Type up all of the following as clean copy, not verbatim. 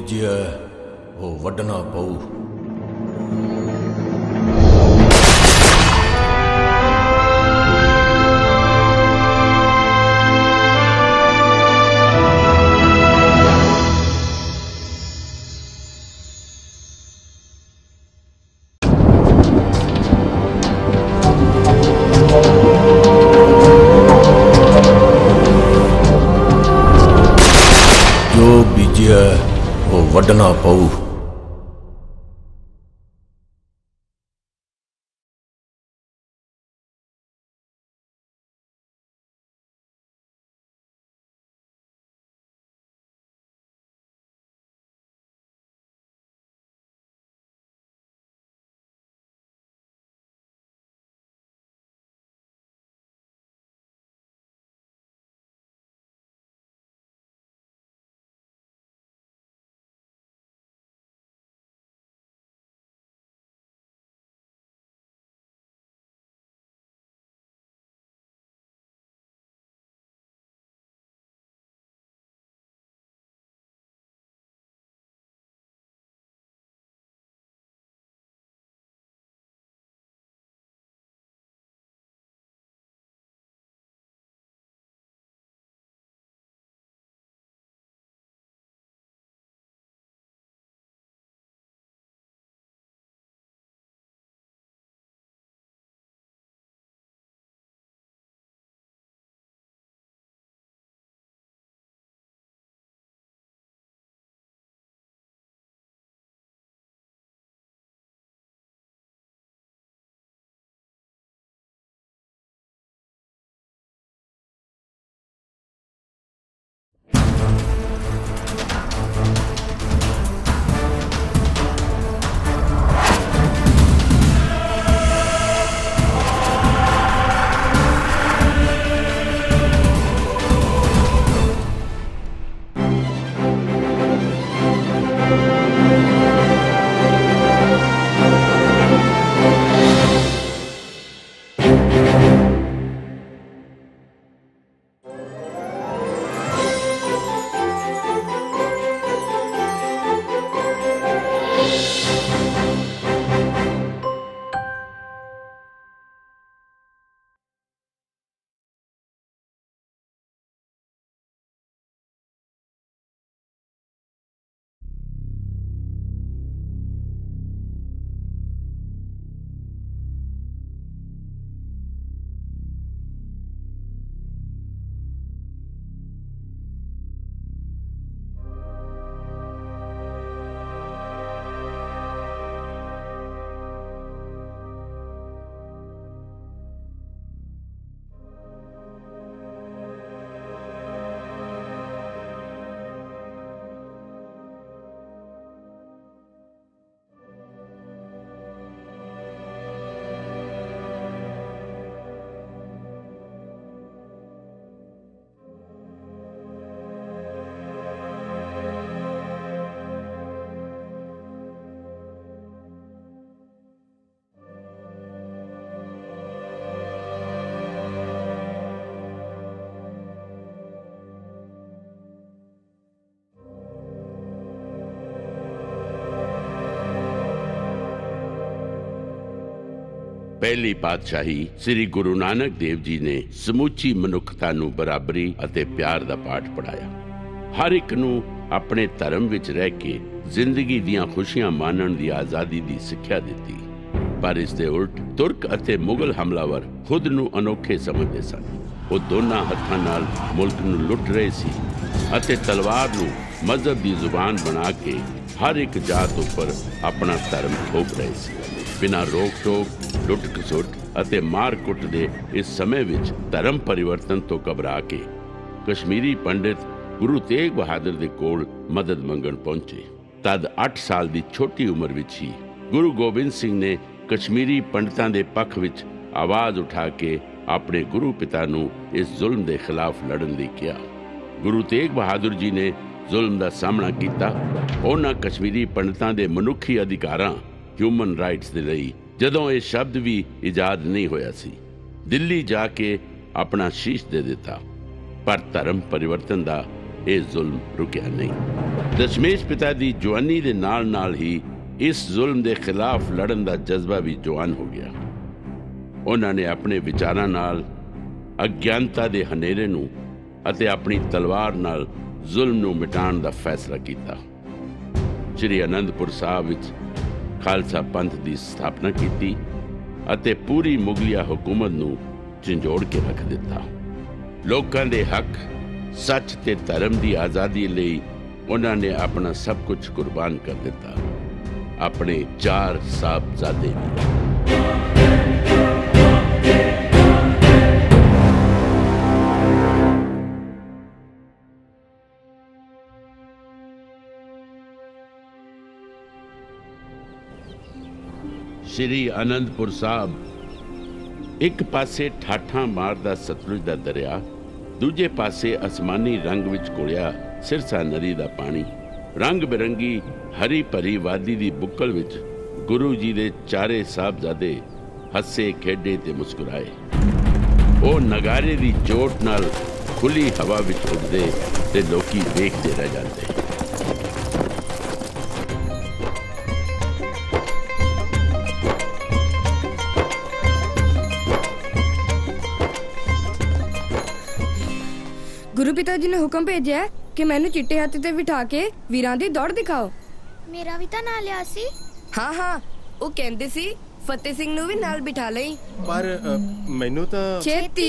ਬੀਜਿਆ ਉਹ ਵੱਢਣਾ ਪਊ। ਜੋ ਬੀਜਿਆ ਉਹ ਵੱਢਣਾ ਪਊ। ਪਹਿਲੀ ਪਾਤਸ਼ਾਹੀ ਸ੍ਰੀ ਗੁਰੂ ਨਾਨਕ ਦੇਵ ਜੀ ਨੇ ਸਮੁੱਚੀ ਮਨੁੱਖਤਾ ਨੂੰ ਬਰਾਬਰੀ ਅਤੇ ਪਿਆਰ ਦਾ ਪਾਠ ਪੜਾਇਆ। ਹਰ ਇੱਕ ਨੂੰ ਆਪਣੇ ਧਰਮ ਵਿੱਚ ਰਹਿ ਕੇ ਜ਼ਿੰਦਗੀ ਦੀਆਂ ਖੁਸ਼ੀਆਂ ਮਾਣਨ ਦੀ ਆਜ਼ਾਦੀ ਦੀ ਸਿੱਖਿਆ ਦਿੱਤੀ। ਪਰ ਇਸ ਦੇ ਉਲਟ ਤੁਰਕ ਅਤੇ ਮੁਗਲ ਹਮਲਾਵਰ ਖੁਦ ਨੂੰ ਅਨੋਖੇ ਸਮਝਦੇ ਸਨ। ਉਹ ਦੋਨਾਂ ਹੱਥਾਂ ਨਾਲ ਮੁਲਕ ਨੂੰ ਲੁੱਟ ਰਹੇ ਸੀ ਅਤੇ ਤਲਵਾਰ ਨੂੰ ਮਜ਼ਹਬ ਦੀ ਜ਼ੁਬਾਨ ਬਣਾ ਕੇ ਹਰ ਇੱਕ ਜਾਤ ਉੱਪਰ ਆਪਣਾ ਧਰਮ ਥੋਪ ਰਹੇ ਸੀ। ਬਿਨਾਂ ਰੋਕ ਟੋਕ, ਲੁੱਟ ਖਸੁੱਟ ਅਤੇ ਮਾਰ ਕੁੱਟ ਦੇ ਇਸ ਸਮੇਂ ਵਿੱਚ ਧਰਮ ਪਰਿਵਰਤਨ ਤੋਂ ਘਬਰਾ ਕੇ ਕਸ਼ਮੀਰੀ ਪੰਡਿਤ ਗੁਰੂ ਤੇਗ ਬਹਾਦਰ ਦੇ ਕੋਲ ਮਦਦ ਮੰਗਣ ਪਹੁੰਚੇ। ਤਦ 8 ਸਾਲ ਦੀ ਛੋਟੀ ਉਮਰ ਵਿੱਚ ਹੀ ਗੁਰੂ ਗੋਬਿੰਦ ਸਿੰਘ ਨੇ ਕਸ਼ਮੀਰੀ ਪੰਡਤਾਂ ਦੇ ਪੱਖ ਵਿੱਚ ਆਵਾਜ਼ ਉਠਾ ਕੇ ਆਪਣੇ ਗੁਰੂ ਪਿਤਾ ਨੂੰ ਇਸ ਜ਼ੁਲਮ ਦੇ ਖਿਲਾਫ ਲੜਨ ਲਈ ਕਿਹਾ। ਗੁਰੂ ਤੇਗ ਬਹਾਦਰ ਜੀ ਨੇ ਜ਼ੁਲਮ ਦਾ ਸਾਹਮਣਾ ਕੀਤਾ। ਉਹਨਾਂ ਕਸ਼ਮੀਰੀ ਪੰਡਤਾਂ ਦੇ ਮਨੁੱਖੀ ਅਧਿਕਾਰਾਂ ਹਿਊਮਨ ਰਾਈਟਸ ਦੇ ਲਈ ਜਦੋਂ ਇਹ ਸ਼ਬਦ ਵੀ ਇਜਾਦ ਨਹੀਂ ਹੋਇਆ ਸੀ, ਦਿੱਲੀ ਜਾ ਕੇ ਆਪਣਾ ਸ਼ੀਸ਼ ਦੇ ਦਿੱਤਾ। ਪਰ ਧਰਮ ਪਰਿਵਰਤਨ ਦਾ ਇਹ ਜ਼ੁਲਮ ਰੁਕਿਆ ਨਹੀਂ। ਦਸ਼ਮੇਸ਼ ਪਿਤਾ ਦੀ ਜਵਾਨੀ ਦੇ ਨਾਲ ਹੀ ਇਸ ਜ਼ੁਲਮ ਦੇ ਖਿਲਾਫ ਲੜਨ ਦਾ ਜਜ਼ਬਾ ਵੀ ਜਵਾਨ ਹੋ ਗਿਆ। ਉਹਨਾਂ ਨੇ ਆਪਣੇ ਵਿਚਾਰਾਂ ਨਾਲ ਅਗਿਆਨਤਾ ਦੇ ਹਨੇਰੇ ਨੂੰ ਅਤੇ ਆਪਣੀ ਤਲਵਾਰ ਨਾਲ ਜ਼ੁਲਮ ਨੂੰ ਮਿਟਾਉਣ ਦਾ ਫੈਸਲਾ ਕੀਤਾ। ਸ਼੍ਰੀ ਅਨੰਦਪੁਰ ਸਾਹਿਬ ਵਿੱਚ ਖਾਲਸਾ ਪੰਥ ਦੀ ਸਥਾਪਨਾ ਕੀਤੀ ਅਤੇ ਪੂਰੀ ਮੁਗਲਿਆ ਹਕੂਮਤ ਨੂੰ ਝੰਜੋੜ ਕੇ ਰੱਖ ਦਿੱਤਾ। ਲੋਕਾਂ ਦੇ ਹੱਕ, ਸੱਚ ਤੇ ਧਰਮ ਦੀ ਆਜ਼ਾਦੀ ਲਈ ਉਹਨਾਂ ਨੇ ਆਪਣਾ ਸਭ ਕੁਝ ਕੁਰਬਾਨ ਕਰ ਦਿੱਤਾ, ਆਪਣੇ 4 ਸਾਹਿਬਜ਼ਾਦੇ ਵੀ। ਸ਼੍ਰੀ ਅਨੰਦਪੁਰ ਸਾਹਿਬ ਇੱਕ ਪਾਸੇ ਠਾਠਾਂ ਮਾਰਦਾ ਸਤਲੁਜ ਦਾ ਦਰਿਆ, ਦੂਜੇ ਪਾਸੇ ਅਸਮਾਨੀ ਰੰਗ ਵਿੱਚ ਘੁਲਿਆ ਸਿਰਸਾ ਨਦੀ ਦਾ ਪਾਣੀ। ਰੰਗ ਬਿਰੰਗੀ ਹਰੀ ਭਰੀ ਵਾਦੀ ਦੀ ਬੁੱਕਲ ਵਿੱਚ ਗੁਰੂ ਜੀ ਦੇ 4 ਸਾਹਿਬਜ਼ਾਦੇ ਹੱਸੇ ਖੇਡੇ ਤੇ ਮੁਸਕਰਾਏ। ਉਹ ਨਗਾਰੇ ਦੀ ਚੋਟ ਨਾਲ ਖੁੱਲੀ ਹਵਾ ਵਿੱਚ ਉੱਡਦੇ ਤੇ ਲੋਕੀ ਵੇਖਦੇ ਰਹਿ ਜਾਂਦੇ। ਗੁਰੂ ਪਿਤਾ ਜੀ ਨੇ ਹੁਕਮ ਭੇਜਿਆ ਕਿ ਮੈਨੂੰ ਚਿੱਟੇ ਹਾਥੀ ਤੇ ਬਿਠਾ ਕੇ ਵੀਰਾਂ ਦੀ ਦੌੜ ਦਿਖਾਓ। ਮੇਰਾ ਵੀ ਤਾਂ ਨਾਂ ਲਿਆ ਸੀ। ਹਾਂ ਉਹ ਕਹਿੰਦੇ ਸੀ ਫਤਿਹ ਸਿੰਘ ਨੂੰ ਵੀ ਨਾਲ ਬਿਠਾ ਲਈ, ਪਰ ਮੈਨੂੰ ਤਾਂ ਛੇਤੀ।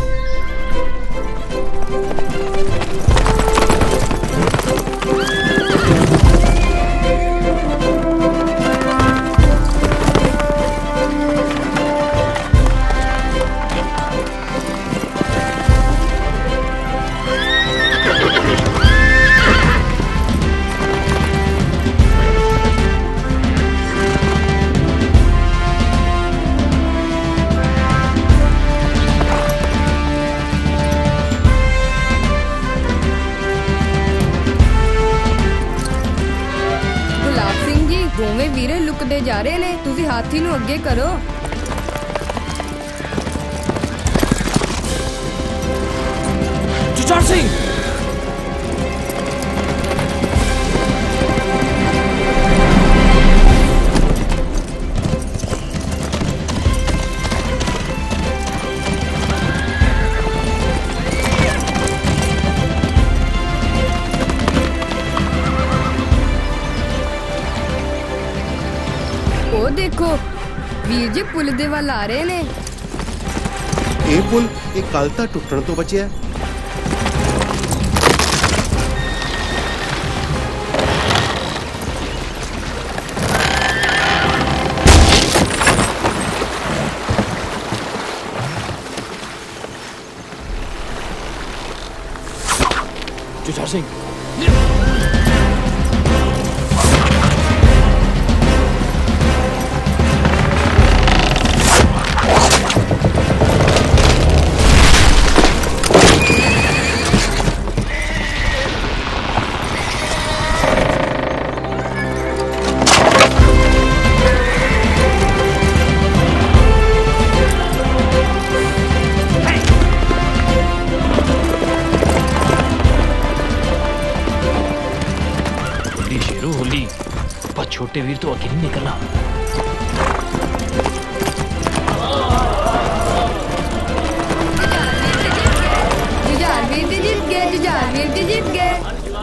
ਦੋਵੇਂ ਵੀਰੇ ਲੁਕਦੇ ਜਾ ਰਹੇ ਨੇ, ਤੁਸੀਂ ਹਾਥੀ ਨੂੰ ਅੱਗੇ ਕਰੋ। ਜੁਝਾਰ ਸਿੰਘ, ਉਹ ਦੇਖੋ ਵੀਰ ਜੀ ਪੁਲ ਦੇ ਵੱਲ ਆ ਰਹੇ ਨੇ। ਇਹ ਪੁਲ ਇਹ ਕੱਲ ਤਾਂ ਟੁੱਟਣ ਤੋਂ ਬਚਿਆ। ਜੁਝਾਰ ਸਿੰਘ, छोटे वीर तो अकेले निकलना। जुझार वीर जी जीत गए, जुझार वीर जी जीत गए।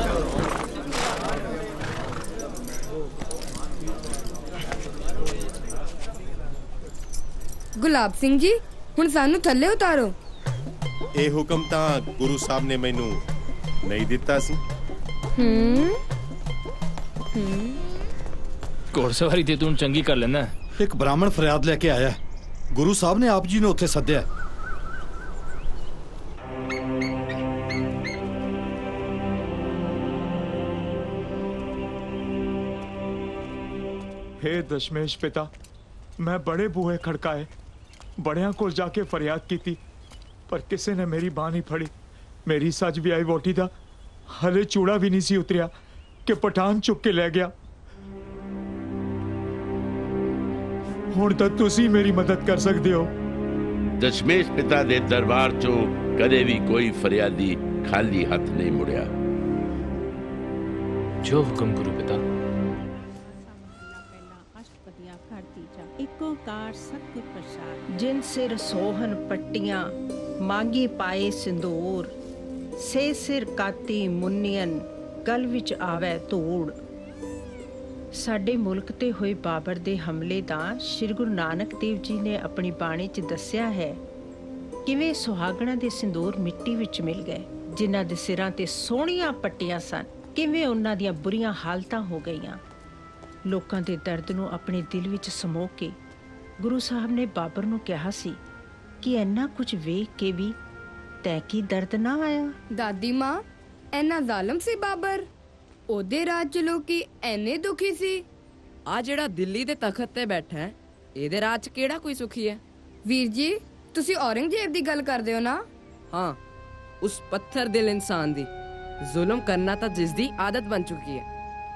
ਗੁਲਾਬ ਸਿੰਘ ਜੀ ਹੁਣ ਸਾਨੂੰ ਥੱਲੇ ਉਤਾਰੋ। ਇਹ ਹੁਕਮ ਤਾਂ ਗੁਰੂ ਸਾਹਿਬ ਨੇ ਮੈਨੂੰ ਨਹੀਂ ਦਿੱਤਾ ਸੀ। ਘੋੜਸਵਾਰੀ ਤੇ ਤੂੰ ਚੰਗੀ ਕਰ ਲੈਂਦਾ। ਇੱਕ ਬ੍ਰਾਹਮਣ ਫਰਿਆਦ ਲੈ ਕੇ ਆਇਆ, ਗੁਰੂ ਸਾਹਿਬ ਨੇ ਆਪ ਜੀ ਨੂੰ ਉੱਥੇ ਸੱਦਿਆ। हे दशमेश पिता, मैं बड़े बूहे खड़काए, बड़ियां कोल जाके फरियाद की, पर किसी ने मेरी बांह नहीं फड़ी। मेरी सच भी आई वोटी दा हले चूड़ा भी नहीं सी उतरिया कि पठान चुक के लै गया। हुण तां तुसी मेरी मदद कर सकदे हो। दशमेश पिता दे दरबार चों कदे भी कोई फरियादी खाली हथ नहीं मुड़िया। जो हुक्म गुरु पिता। एक ओंकार सतगुर प्रसाद। जिन सिर सोहन पट्टियां मांगी पाए सिंदूर, से सिर काती मुन्नियन गल विच आवे धूड़। ਸਾਡੇ ਮੁਲਕ ਤੇ ਹੋਏ ਬਾਬਰ ਦੇ ਹਮਲੇ ਦਾ ਸ੍ਰੀ ਗੁਰੂ ਨਾਨਕ ਦੇਵ ਜੀ ਨੇ ਆਪਣੀ ਬਾਣੀ 'ਚ ਦੱਸਿਆ ਹੈ। ਕਿਵੇਂ ਸੁਹਾਗਣਾ ਦੇ ਸਿੰਦੂਰ ਮਿੱਟੀ ਵਿੱਚ ਮਿਲ ਗਏ, ਜਿਨ੍ਹਾਂ ਦੇ ਸਿਰਾਂ ਤੇ ਸੋਹਣੀਆਂ ਪੱਟੀਆਂ ਸਨ, ਕਿਵੇਂ ਉਹਨਾਂ ਦੀਆਂ ਬੁਰੀਆਂ ਹਾਲਤਾਂ ਹੋ ਗਈਆਂ। ਲੋਕਾਂ ਦੇ ਦਰਦ ਨੂੰ ਆਪਣੇ ਦਿਲ ਵਿੱਚ ਸਮੋ ਕੇ ਗੁਰੂ ਸਾਹਿਬ ਨੇ ਬਾਬਰ ਨੂੰ ਕਿਹਾ ਸੀ ਕਿ ਇੰਨਾ ਕੁਝ ਵੇਖ ਕੇ ਵੀ ਤੈਂ ਕੀ ਦਰਦ ਨਾ ਆਇਆ। ਦਾਦੀ ਮਾਂ, ਇੰਨਾ ਜ਼ਾਲਮ ਸੀ ਬਾਬਰ? ਉਹਦੇ ਰਾਜ 'ਚ ਲੋਕੀ ਐਨੇ ਦੁਖੀ ਸੀ? ਆ ਜਿਹੜਾ ਦਿੱਲੀ ਦੇ ਤਖਤ ਤੇ ਬੈਠਾ ਹੈ, ਇਹਦੇ ਰਾਜ 'ਚ ਕਿਹੜਾ ਕੋਈ ਸੁਖੀ ਹੈ? ਵੀਰ ਜੀ, ਤੁਸੀਂ ਔਰੰਗਜ਼ੇਬ ਦੀ ਗੱਲ ਕਰਦੇ ਹੋ ਨਾ? ਹਾਂ, ਉਸ ਪੱਥਰ ਦਿਲ ਇਨਸਾਨ ਦੀ। ਜ਼ੁਲਮ ਕਰਨਾ ਤਾਂ ਜਿਸ ਦੀ ਆਦਤ ਬਣ ਚੁੱਕੀ ਹੈ।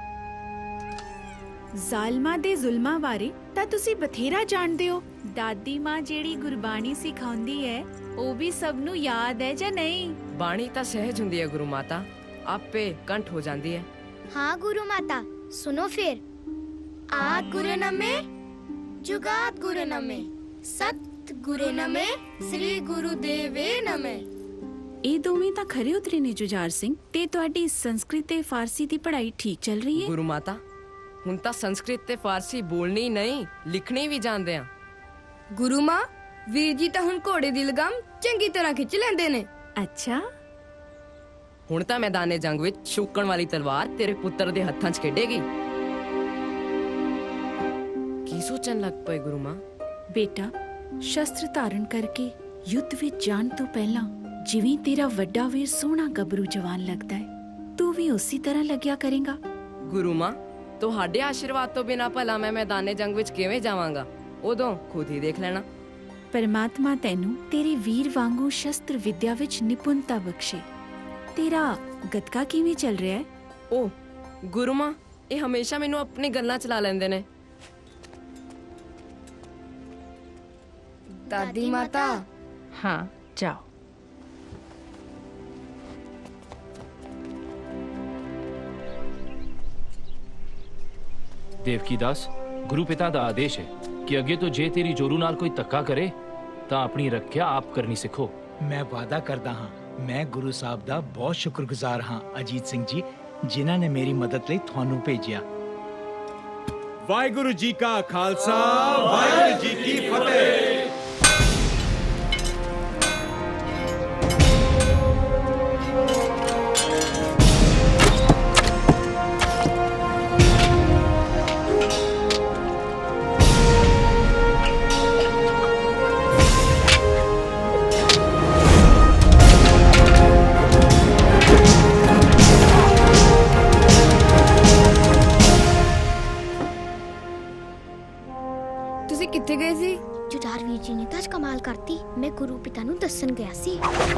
ਜ਼ਾਲਮਾਂ ਦੇ ਜ਼ੁਲਮਾਂ ਬਾਰੇ ਤਾਂ ਤੁਸੀਂ ਬਥੇਰਾ ਜਾਣਦੇ ਹੋ। ਦਾਦੀ ਮਾਂ ਜਿਹੜੀ ਗੁਰਬਾਣੀ ਸਿਖਾਉਂਦੀ ਹੈ, ਉਹ ਵੀ ਸਭ ਨੂੰ ਯਾਦ ਹੈ ਜਾਂ ਨਹੀਂ? ਬਾਣੀ ਤਾਂ ਸਹਿਜ ਹੁੰਦੀ ਹੈ ਗੁਰੂ ਮਾਤਾ, ਆਪੇ ਕੰਠ ਹੋ ਜਾਂਦੀ ਹੈ। हाँ गुरु माता, सुनो फिर। आद गुरु नमे, जुगात गुरु नमे, सत गुरु नमे, श्री गुरु देवे नमे। ਇਹ ਦੋਵੇਂ ਤਾਂ ਖਰੇ ਉਤਰੇ ਨੇ ਜੁਝਾਰ ਸਿੰਘ। ਤੇ ਤੁਹਾਡੀ ਸੰਸਕ੍ਰਿਤ ਤੇ ਫਾਰਸੀ ਦੀ ਪੜ੍ਹਾਈ ਠੀਕ ਚੱਲ ਰਹੀ ਹੈ? ਗੁਰੂ ਮਾਤਾ, ਹੁਣ ਤਾਂ ਸੰਸਕ੍ਰਿਤ ਤੇ ਫਾਰਸੀ ਬੋਲਣੀ ਨਹੀਂ, ਲਿਖਣੀ ਵੀ ਜਾਣਦੇ ਆ। ਗੁਰੂ ਮਾਂ, ਵੀਰ ਜੀ ਤਾਂ ਹੁਣ ਘੋੜੇ ਦੀ ਲਗਾਮ ਚੰਗੀ ਤਰ੍ਹਾਂ ਖਿੱਚ ਲੈਂਦੇ ਨੇ। ਅੱਛਾ, ਹੁਣ ਤਾਂ ਮੈਦਾਨੇ ਜੰਗ ਵਿੱਚ ਸ਼ੂਕਣ ਵਾਲੀ ਤਲਵਾਰ ਤੇਰੇ ਪੁੱਤਰ ਦੇ ਹੱਥਾਂ 'ਚ ਖੇਡੇਗੀ। ਕੀ ਸੋਚਣ ਲੱਗ ਪਏ ਗੁਰੂ ਮਾਂ? ਬੇਟਾ, ਸ਼ਸਤਰ ਧਾਰਨ ਕਰਕੇ ਯੁੱਧ ਵਿੱਚ ਜਾਣ ਤੋਂ ਪਹਿਲਾਂ ਜਿਵੇਂ ਤੇਰਾ ਵੱਡਾ ਵੀਰ ਸੋਹਣਾ ਗੱਭਰੂ ਜਵਾਨ ਲੱਗਦਾ ਹੈ, ਤੂੰ ਵੀ ਉਸੇ ਤਰ੍ਹਾਂ ਲੱਗਿਆ ਕਰੇਗਾ। ਗੁਰੂ ਮਾਂ, ਤੁਹਾਡੇ ਆਸ਼ੀਰਵਾਦ ਤੋਂ ਬਿਨਾਂ ਭਲਾ ਮੈਂ ਮੈਦਾਨੇ ਜੰਗ ਵਿੱਚ ਕਿਵੇਂ ਜਾਵਾਂਗਾ? ਉਦੋਂ ਖੁਦ ਹੀ ਦੇਖ ਲੈਣਾ। ਪਰਮਾਤਮਾ ਤੈਨੂੰ ਤੇਰੇ ਵੀਰ ਵਾਂਗੂ ਸ਼ਸਤਰ ਵਿਦਿਆ ਵਿੱਚ ਨਿਪੁੰਨਤਾ ਬਖਸ਼ੇ। ਤੇਰਾ ਗੱਤਕਾ ਕਿਵੇਂ ਚੱਲ ਰਿਹਾ ਹੈ? ਓ ਗੁਰੂ ਮਾਂ, ਇਹ ਹਮੇਸ਼ਾ ਮੈਨੂੰ ਆਪਣੀ ਗੱਲਾਂ ਚਲਾ ਲੈਂਦੇ ਨੇ। ਦਾਦੀ ਮਾਤਾ। ਹਾਂ, ਜਾਓ। देवकी दास, गुरु पिता का आदेश है कि अगे तो जे तेरी जोरू नाल कोई धक्का करे तो अपनी रख्या आप करनी सिखो। मैं वादा करदा हाँ, मैं गुरु साहब दा बहुत शुक्रगुजार हाँ अजीत सिंह जी, जिन्हां ने मेरी मदद लई थानू भेजिया। वाहिगुरु जी का खालसा, वाहिगुरु जी की फतेह। ਕਿੱਥੇ ਗਏ ਸੀ? ਜੁਝਾਰ ਵੀਰ ਜੀ ਨੇ ਤਾਂ ਅੱਜ ਕਮਾਲ ਕਰਤੀ। ਮੈਂ ਗੁਰੂ ਪਿਤਾ ਨੂੰ ਦੱਸਣ ਗਿਆ ਸੀ।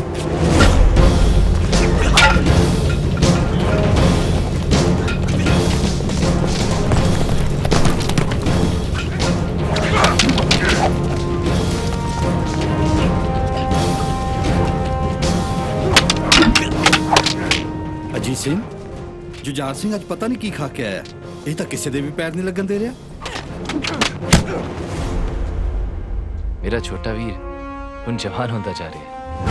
ਅਜੀਤ ਸਿੰਘ, ਜੁਝਾਰ ਸਿੰਘ ਅੱਜ ਪਤਾ ਨਹੀਂ ਕੀ ਖਾ ਕੇ ਆਇਆ। ਇਹ ਤਾਂ ਕਿਸੇ ਦੇ ਵੀ ਪੈਰ ਨਹੀਂ ਲੱਗਣ ਦੇ ਰਿਹਾ। मेरा छोटा वीर हुन जवान होता जा रहा है।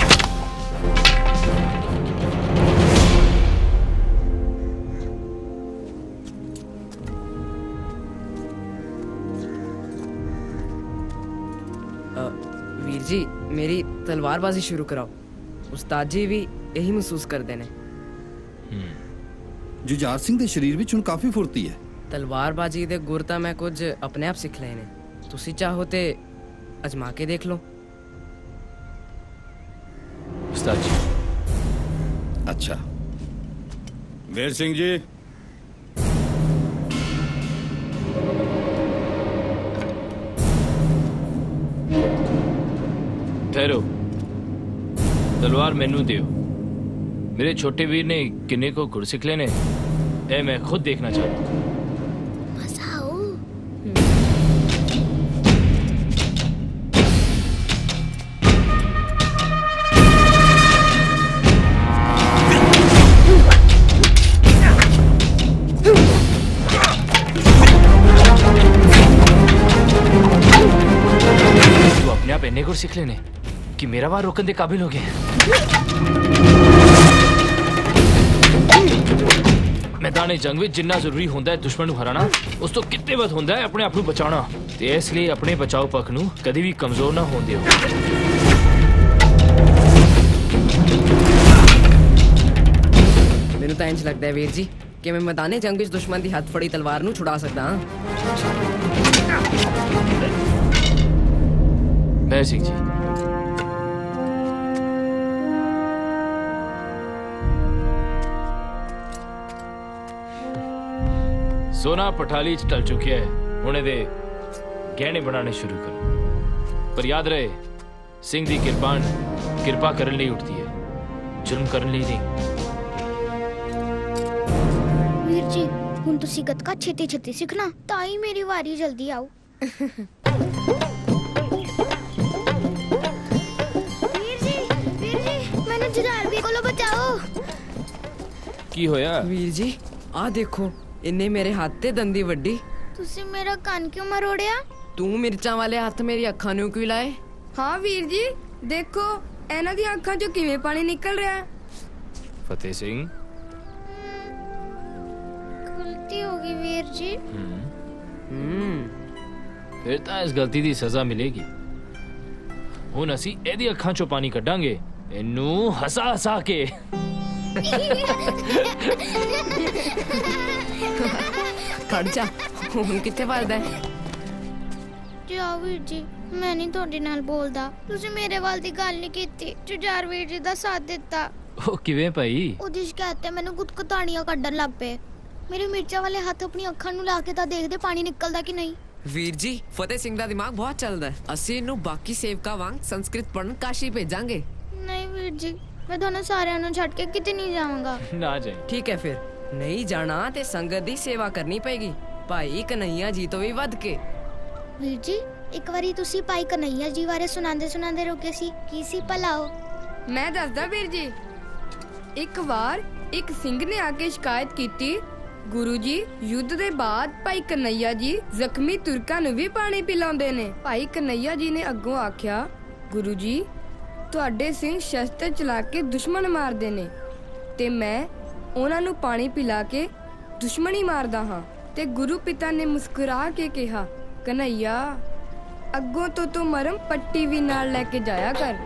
वीर जी, मेरी तलवारबाजी शुरू कराओ। उस्ताद जी भी यही महसूस करते ने। ਜੁਝਾਰ ਸਿੰਘ ਦੇ ਸਰੀਰ ਵਿੱਚ ਹੁਣ ਕਾਫੀ ਫੁਰਤੀ ਹੈ। ਤਲਵਾਰਬਾਜੀ ਦੇ ਗੁਰ ਤਾਂ ਮੈਂ ਕੁਝ ਆਪਣੇ ਆਪ ਸਿੱਖ ਲਏ ਨੇ। ਤੁਸੀਂ ਚਾਹੋ ਤੇ अजमा के देख लो। उस्ताद जी। अच्छा, वीर सिंह जी। ठहरो, तलवार मैनू दियो। मेरे छोटे वीर ने किन्ने को गुरसिखले ने, ए मैं खुद देखना चाहता हूँ। गुरसिख लेने कि मेरा वार रोकन दे काबिल हो गए। मैदाने जंग में जिन्ना जरूरी होंदा है दुश्मन नूं हराना, उस तो कितने वध होंदा है अपने आप नूं बचाना। ते इसलिए अपने बचाव पक्ष नूं कदी भी कमजोर ना होण दिओ। मैनूं तां इंज लगदा है वीर जी कि मैं मैदाने जंग विच दुश्मन दी हथ फड़ी तलवार नूं छुड़ा सकदा हां। मैं सिंह जी सोना पठाली च टल चुकिया है, हुणे दे गहने बनाने शुरू करो। पर याद रहे सिंह दी किरपान किरपा करन लई उठती है, जुल्म करन लई नहीं। वीर जी हुण तुसी गतका छेती छेती सीखना ताई मेरी वारी जल्दी आओ। वीर जी मैंने जुझार भी कोलो बचाओ। की होया वीर जी आ देखो इन्ने मेरे हाथ ते दंदी वड्डी। तुसी मेरा कान क्यों मरोड़िया? तू मिर्चां वाले हाथ मेरी अखां नूं क्यों लाए? हाँ वीर जी देखो इन्हां दी अखां चों किवें पानी निकल रहा है। फतेह सिंह गलती होगी वीर जी। फिर तां इस गलती दी सजा मिलेगी। हुण असीं एदी अखां चों पानी कड्डांगे, इनू हसा हसा के। खड़ जा हुण कित्थे वलदा है? जाओ वीर जी मैं नहीं तुहाडे नाल बोलदा। तुसी मेरे वाल दी गल नहीं कीती, जुझार वीर जी दा साथ दिता। ओ किवें भाई? ओदी शिकायत ते मैनू गुदगुदाणियां कड्डण लग पे। मेरे मिर्चा वाले हाथ अपनी अखां नूं ला के तां देखदे पानी निकलदा कि नहीं। वीर जी फतेह सिंह दा दिमाग बहुत चलदा है। ਅਸੀਂ ਇਹਨੂੰ ਬਾਕੀ ਸੇਵਕਾਂ ਵਾਂਗ ਸੰਸਕ੍ਰਿਤ ਪੜਨ ਕਾਸ਼ੀ ਭੇਜਾਂਗੇ। नहीं वीर जी मैं दोनों सारिਆਂ ਨੂੰ ਛੱਡ ਕੇ ਕਿਤੇ ਨਹੀਂ ਜਾਵਾਂਗਾ। ना जाए। ठीक है फिर नहीं जाना ते संगत दी सेवा करनी पेगी भाई कन्हैया जी तो भी वध के। वीर जी एक बारी तुसी भाई कन्हैया जी बारे सुनांदे रुके सी की सी भलाओ। मैं दसदा वीर जी। एक बार एक सिंह ने आके शिकायत कीती गुरु जी युद्ध दे बाद भाई कन्हैया जी जख्मी तुर्कां नूं भी पानी पिलाउंदे ने। भाई कन्हैया जी ने अग्गों आख्या गुरु जी तुहाडे सिंह शस्त्र चला के दुश्मन मारदे ने ते मैं उन्हां नूं पानी पिला के दुश्मनी मारदा हां। ते गुरु पिता ने मुस्कुरा के कहा कन्हैया अग्गों तो मरम पट्टी भी नाल लेके जाया कर।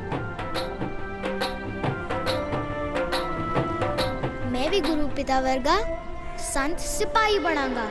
मैं भी गुरु पिता वर्गा संत सिपाही बनांगा।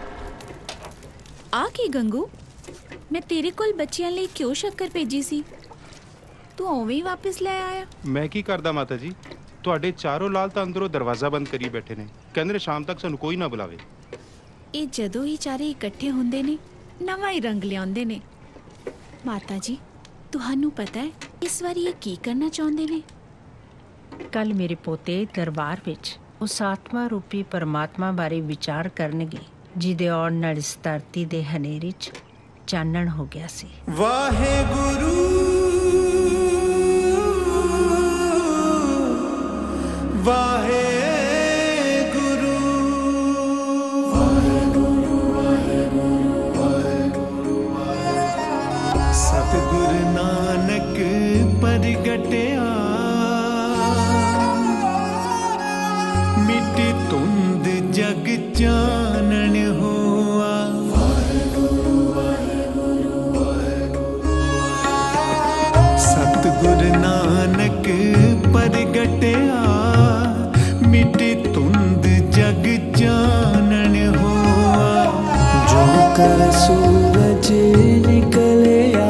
आ के गंगू मैं तेरे कोल बच्चियां ਲਈ क्यों शक्कर भेजी सी तू ओवें ही वापस ले आया। मैं की करदा माता जी ਤੁਹਾਡੇ ਚਾਰੋਂ ਲਾਲ ਤਾਂ ਅੰਦਰੋਂ ਦਰਵਾਜ਼ਾ ਬੰਦ ਕਰੀ ਬੈਠੇ ਨੇ, ਕਹਿੰਦੇ ਨੇ ਸ਼ਾਮ ਤੱਕ ਸਾਨੂੰ ਕੋਈ ਨਾ ਬੁਲਾਵੇ। ਇਹ ਜਦੋਂ ਹੀ ਚਾਰੇ ਇਕੱਠੇ ਹੁੰਦੇ ਨੇ ਨਵਾਂ ਹੀ ਰੰਗ ਲਿਆਉਂਦੇ ਨੇ। ਮਾਤਾ ਜੀ ਤੁਹਾਨੂੰ ਪਤਾ ਹੈ ਇਸ ਵਾਰੀ ਇਹ ਕੀ ਕਰਨਾ ਚਾਹੁੰਦੇ ਨੇ? ਕੱਲ ਮੇਰੇ ਪੋਤੇ ਦਰਬਾਰ ਵਿੱਚ ਉਸ ਆਤਮਾ ਰੂਪੀ ਪਰਮਾਤਮਾ ਬਾਰੇ ਵਿਚਾਰ ਕਰਨਗੇ ਜਿਹਦੇ ਆਉਣ ਨਾਲ ਇਸ ਧਰਤੀ ਦੇ ਹਨੇਰੇ 'ਚ ਚਾਨਣ ਹੋ ਗਿਆ ਸੀ। ਵਾਹਿਗੁਰੂ ਵਾਹਿਗੁਰੂ ਸਤਿਗੁਰ ਨਾਨਕ ਪ੍ਰਗਟਿਆ ਮਿੱਟੀ ਧੁੰਦ ਜਗ ਚਾਨਣ ਹੋਆ। ਸਤਿਗੁਰ ਨਾਨਕ ਪ੍ਰਗਟਿਆ मिट्टी तुंद जग जानन हुआ। जो कर सूरज निकलिया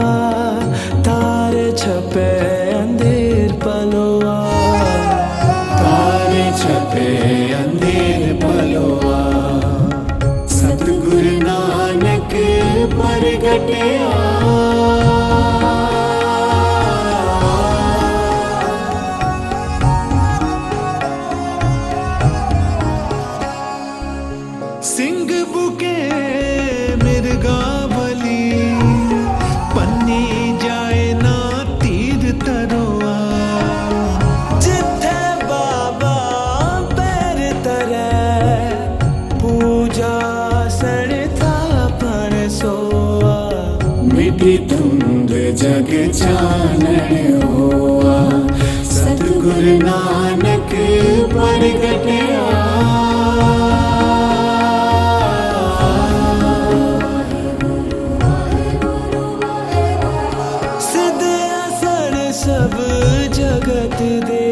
तारे छपे अंधेर पलोआ। तारे छपे अंधेर पलोआ। सतगुरु नानक प्रगटिया जग चानण होआ सतगुरु नानक प्रगटिया सिद्ध असर सब जगत दे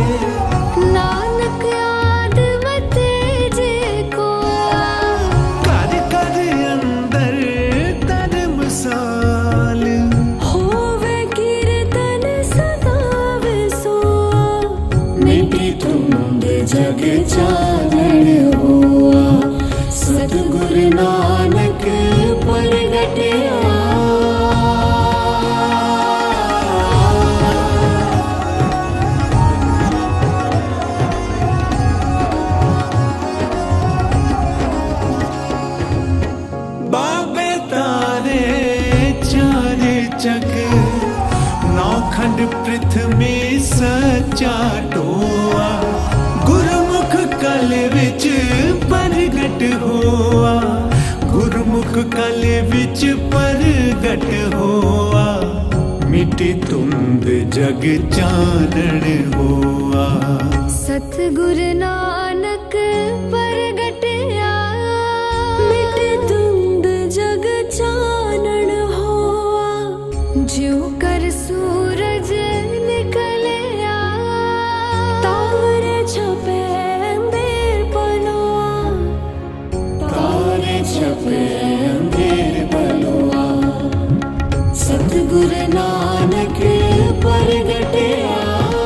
नानक आद मते जे को कर कर अंदर धर्म साल होवे कीर्तन सदा विसो मिटी तुंद जग चानण हुआ सतगुरु नानक प्रगटिया बाबे तारे चारे जग नौखंड पृथ्वी सच्चा टोआ गुरुमुख कल विच प्रगट होआ गुरुमुख कल विच प्रगट होआ मिटी तुंद जग चानण होआ सतगुरु नानक प्रगटिया मिटे धुंध जग चानण होआ ज्यों कर सूरज निकलिया तारे छपे अंधेर पलोआ तारे छपे अंधेर बलुआ सतगुरु नानक प्रगटिया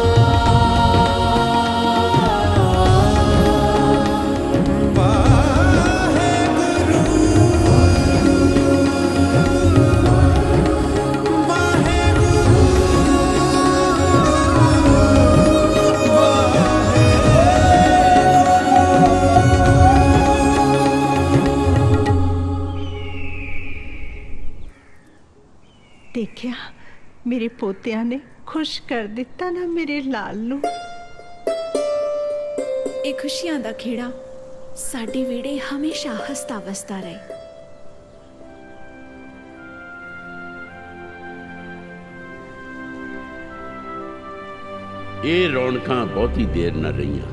देखिया मेरे पोतिया ने खुश कर दिता ना मेरे लाल नू ਇਹ ਖੁਸ਼ੀਆਂ ਦਾ ਖੇੜਾ ਸਾਡੇ ਵਿਹੜੇ ਹਮੇਸ਼ਾ ਹੱਸਦਾ ਵਸਦਾ ਰਹੇ। ਇਹ ਰੌਣਕਾਂ ਬਹੁਤੀ ਦੇਰ ਨਾ ਰਹੀਆਂ।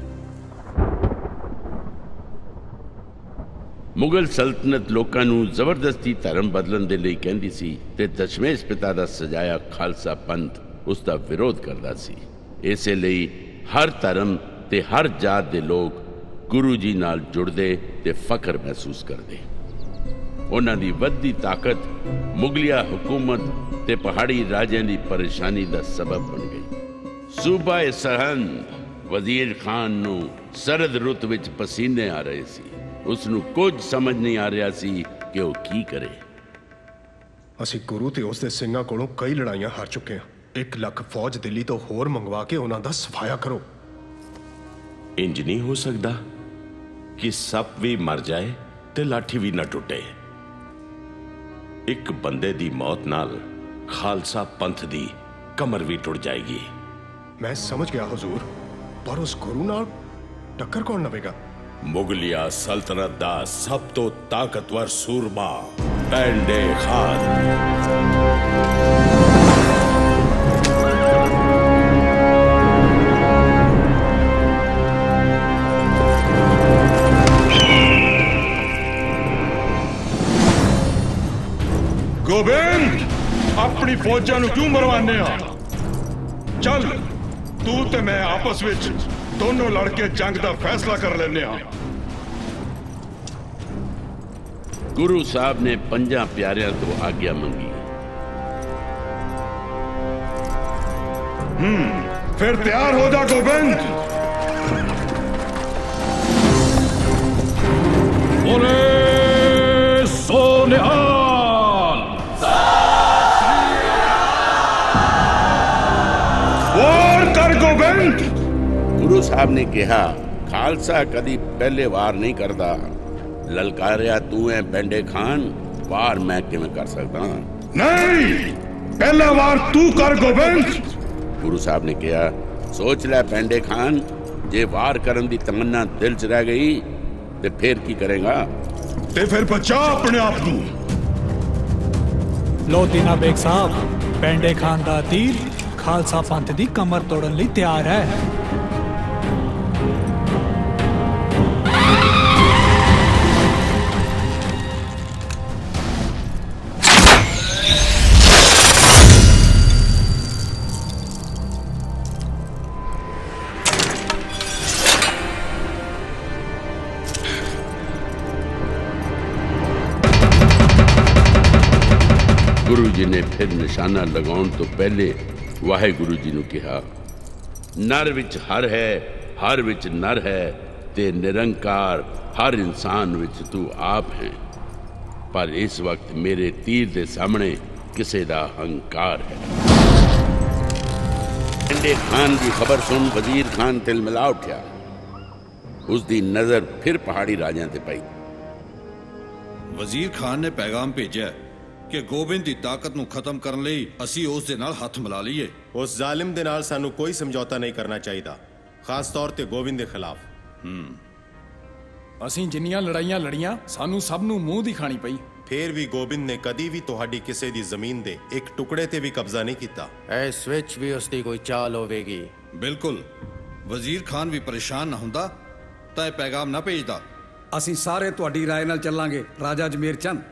ਮੁਗਲ ਸਲਤਨਤ ਲੋਕਾਂ ਨੂੰ ਜ਼ਬਰਦਸਤੀ ਧਰਮ ਬਦਲਣ ਦੇ ਲਈ ਕਹਿੰਦੀ ਸੀ ਤੇ ਦਸ਼ਮੇਸ਼ ਪਿਤਾ ਦਾ ਸਜਾਇਆ ਖਾਲਸਾ ਪੰਥ ਉਸ ਦਾ ਵਿਰੋਧ ਕਰਦਾ ਸੀ। ਇਸੇ ਲਈ ਹਰ ਧਰਮ ਤੇ ਹਰ ਜਾਤ ਦੇ ਲੋਕ ਗੁਰੂ ਜੀ ਨਾਲ ਜੁੜਦੇ ਤੇ ਫਖਰ ਮਹਿਸੂਸ ਕਰਦੇ। ਉਹਨਾਂ ਦੀ ਵੱਧਦੀ ਤਾਕਤ ਮੁਗਲਿਆ ਹਕੂਮਤ ਤੇ ਪਹਾੜੀ ਰਾਜਿਆਂ ਦੀ ਪਰੇਸ਼ਾਨੀ ਦਾ ਸਬਬ ਬਣ ਗਈ। ਸੂਬਾ ਸਰਹੰਦ ਵਜ਼ੀਰ ਖਾਨ ਨੂੰ ਸਰਦ ਰੁੱਤ ਵਿੱਚ ਪਸੀਨੇ ਆ ਰਹੇ ਸੀ। ਉਸ ਨੂੰ ਕੁਝ ਸਮਝ ਨਹੀਂ ਆ ਰਿਹਾ ਸੀ ਕਿ ਉਹ ਕੀ ਕਰੇ। ਅਸੀਂ ਗੁਰੂ ਤੇ ਉਸ ਦੇ ਸਿੰਘਾਂ ਕੋਲੋਂ ਕਈ ਲੜਾਈਆਂ ਹਾਰ ਚੁੱਕੇ ਹਾਂ। 1 ਲੱਖ ਫੌਜ ਦਿੱਲੀ ਤੋਂ ਹੋਰ ਮੰਗਵਾ ਕੇ ਉਹਨਾਂ ਦਾ ਸਫਾਇਆ ਕਰੋ। ਇੰਜ ਨਹੀਂ ਹੋ ਸਕਦਾ ਕਿ ਸੱਪ ਵੀ ਮਰ ਜਾਏ ਤੇ ਲਾਠੀ ਵੀ ਨਾ ਟੁੱਟੇ। ਇੱਕ ਬੰਦੇ ਦੀ ਮੌਤ ਨਾਲ ਖਾਲਸਾ ਪੰਥ ਦੀ ਕਮਰ ਵੀ ਟੁੱਟ ਜਾਏਗੀ। ਮੈਂ ਸਮਝ ਗਿਆ ਹਜ਼ੂਰ, ਪਰ ਉਸ ਗੁਰੂ ਨਾਲ ਟੱਕਰ ਕੌਣ ਲਵੇਗਾ? ਮੁਗਲਿਆ ਸਲਤਨਤ ਦਾ ਸਭ ਤੋਂ ਤਾਕਤਵਰ ਸੂਰਮਾ ਪੈਂਡੇ ਖਾਨ। ਗੋਬਿੰਦ, ਆਪਣੀ ਫੌਜਾਂ ਨੂੰ ਕਿਉਂ ਮਰਵਾਉਂਦੇ ਆ? ਚੱਲ ਤੂੰ ਤੇ ਮੈਂ ਆਪਸ ਵਿੱਚ ਦੋਨੋਂ ਲੜ ਕੇ ਜੰਗ ਦਾ ਫੈਸਲਾ ਕਰ ਲੈਂਦੇ ਆ। ਗੁਰੂ ਸਾਹਿਬ ਨੇ 5 ਪਿਆਰਿਆਂ ਤੋਂ ਆਗਿਆ ਮੰਗੀ। ਫਿਰ ਤਿਆਰ ਹੋ ਜਾ ਗੋਬਿੰਦ। ਬੋਲੇ ਸੋ ਨਿਹਾਲ। ਵਾਰ ਕਰ ਗੋਬਿੰਦ। ਗੁਰੂ ਸਾਹਿਬ ਨੇ ਕਿਹਾ, ਖਾਲਸਾ ਕਦੀ ਪਹਿਲੇ ਵਾਰ ਨਹੀਂ ਕਰਦਾ। ਲਲਕਾਰਿਆ ਤੂੰ ਹੈ ਪੈਂਡੇ ਖਾਨ, ਵਾਰ ਮੈਂ ਕਿਵੇਂ ਕਰ ਸਕਦਾ? ਨਹੀਂ, ਪਹਿਲਾ ਵਾਰ ਤੂੰ ਕਰ ਗੋਬਿੰਦ। ਗੁਰੂ ਸਾਹਿਬ ਨੇ ਕਿਹਾ, ਸੋਚ ਲੈ ਪੈਂਡੇ ਖਾਨ, ਜੇ ਵਾਰ ਕਰਨ ਦੀ ਤਮੰਨਾ ਦਿਲ 'ਚ ਰਹਿ ਗਈ ਤੇ ਫਿਰ ਕੀ ਕਰੇਗਾ? ਤੇ ਫਿਰ ਬਚਾ ਆਪਣੇ ਆਪ ਨੂੰ। लो दीना बेग साहब, ਪੈਂਡੇ ਖਾਨ ਦਾ ਤੀਰ ਖਾਲਸਾ ਪੰਥ ਦੀ ਕਮਰ ਤੋੜਨ ਲਈ ਤਿਆਰ ਹੈ। गुरु जी ने फिर निशाना लगाउण तो पहले वाहेगुरु जी ने कहा, नर विच हर है, हर विच नर है, ते निरंकार हर इंसान विच तू आप है। पर इस वक्त मेरे तीर दे सामने किसे दा हंकार है। पेंडे खान की खबर सुन वजीर खान तिल मिला उठा। उसकी नजर फिर पहाड़ी राजा ते पई। वजीर खान ने पैगाम भेजा कि गोबिंद की ताकत ਨੂੰ ਖਤਮ ਕਰਨ ਲਈ ਅਸੀਂ ਉਸ ਦੇ ਨਾਲ ਹੱਥ ਮਿਲਾ ਲਈਏ। ਉਸ ਜ਼ਾਲਿਮ ਦੇ ਨਾਲ ਸਾਨੂੰ ਕੋਈ ਸਮਝੌਤਾ ਨਹੀਂ ਕਰਨਾ ਚਾਹੀਦਾ, ਖਾਸ ਤੌਰ ਤੇ ਗੋਬਿੰਦ ਦੇ ਖਿਲਾਫ। ਅਸੀਂ ਜਿੰਨੀਆਂ ਲੜਾਈਆਂ ਲੜੀਆਂ ਸਾਨੂੰ ਸਭ ਨੂੰ ਮੂੰਹ ਦਿਖਾਣੀ ਪਈ। ਫੇਰ ਵੀ ਗੋਬਿੰਦ ਨੇ ਕਦੀ ਵੀ ਤੁਹਾਡੀ ਕਿਸੇ ਦੀ ਜ਼ਮੀਨ ਦੇ ਇੱਕ ਟੁਕੜੇ ਤੇ ਵੀ ਕਬਜ਼ਾ ਨਹੀਂ ਕੀਤਾ। ਇਸ ਵਿੱਚ ਵੀ ਉਸ ਦੀ ਕੋਈ ਚਾਲ ਹੋਵੇਗੀ। ਬਿਲਕੁਲ, ਵਜ਼ੀਰ ਖਾਨ ਵੀ ਪਰੇਸ਼ਾਨ ਨਾ ਹੁੰਦਾ ਤਾਂ ਇਹ ਪੈਗਾਮ ਨਾ ਭੇਜਦਾ। ਅਸੀਂ ਸਾਰੇ ਤੁਹਾਡੀ ਰਾਏ ਨਾਲ ਚੱਲਾਂਗੇ ਰਾਜਾ ਜਮੇਰ ਚੰਦ।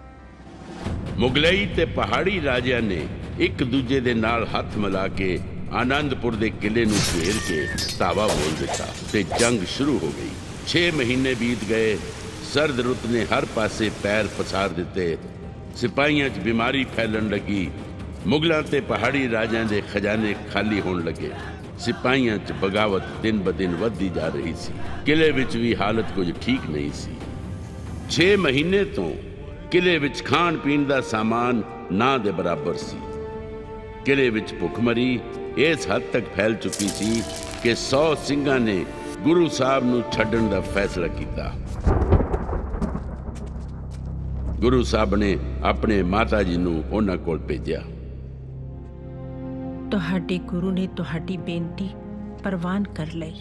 ਮੁਗਲਈ ਤੇ ਪਹਾੜੀ ਰਾਜਿਆਂ ਨੇ ਇੱਕ ਦੂਜੇ ਦੇ ਨਾਲ ਹੱਥ ਮਿਲਾ ਕੇ ਆਨੰਦਪੁਰ ਦੇ ਕਿਲੇ ਨੂੰ ਘੇਰ ਕੇ ਧਾਵਾ ਬੋਲ ਦਿੱਤਾ ਤੇ ਜੰਗ ਸ਼ੁਰੂ ਹੋ ਗਈ। 6 ਮਹੀਨੇ ਬੀਤ ਗਏ। ਸਰਦ ਰੁੱਤ ਨੇ ਹਰ ਪਾਸੇ ਪੈਰ ਪਸਾਰ ਦਿੱਤੇ। ਸਿਪਾਹੀਆਂ 'ਚ ਬਿਮਾਰੀ ਫੈਲਣ ਲੱਗੀ। ਮੁਗਲਾਂ ਤੇ ਪਹਾੜੀ ਰਾਜਿਆਂ ਦੇ ਖਜ਼ਾਨੇ ਖਾਲੀ ਹੋਣ ਲੱਗੇ। ਸਿਪਾਹੀਆਂ 'ਚ ਬਗਾਵਤ ਦਿਨ ਬ ਦਿਨ ਵੱਧਦੀ ਜਾ ਰਹੀ ਸੀ। ਕਿਲੇ ਵਿੱਚ ਵੀ ਹਾਲਤ ਕੁਝ ਠੀਕ ਨਹੀਂ ਸੀ। 6 ਮਹੀਨੇ ਤੋਂ ਕਿਲੇ ਵਿੱਚ ਖਾਣ ਪੀਣ ਦਾ ਸਾਮਾਨ ਨਾ ਦੇ ਬਰਾਬਰ ਸੀ। ਕਿਲੇ ਵਿੱਚ ਭੁੱਖਮਰੀ ਇਸ ਹੱਦ ਤੱਕ ਫੈਲ ਚੁੱਕੀ ਸੀ ਕਿ 100 ਸਿੰਘਾਂ ਨੇ ਗੁਰੂ ਸਾਹਿਬ ਨੂੰ ਛੱਡਣ ਦਾ ਫੈਸਲਾ ਕੀਤਾ। ਗੁਰੂ ਸਾਹਿਬ ਨੇ ਆਪਣੇ ਮਾਤਾ ਜੀ ਨੂੰ ਉਹਨਾਂ ਕੋਲ ਭੇਜਿਆ। ਤੁਹਾਡੇ ਗੁਰੂ ਨੇ ਤੁਹਾਡੀ ਬੇਨਤੀ ਪ੍ਰਵਾਨ ਕਰ ਲਈ।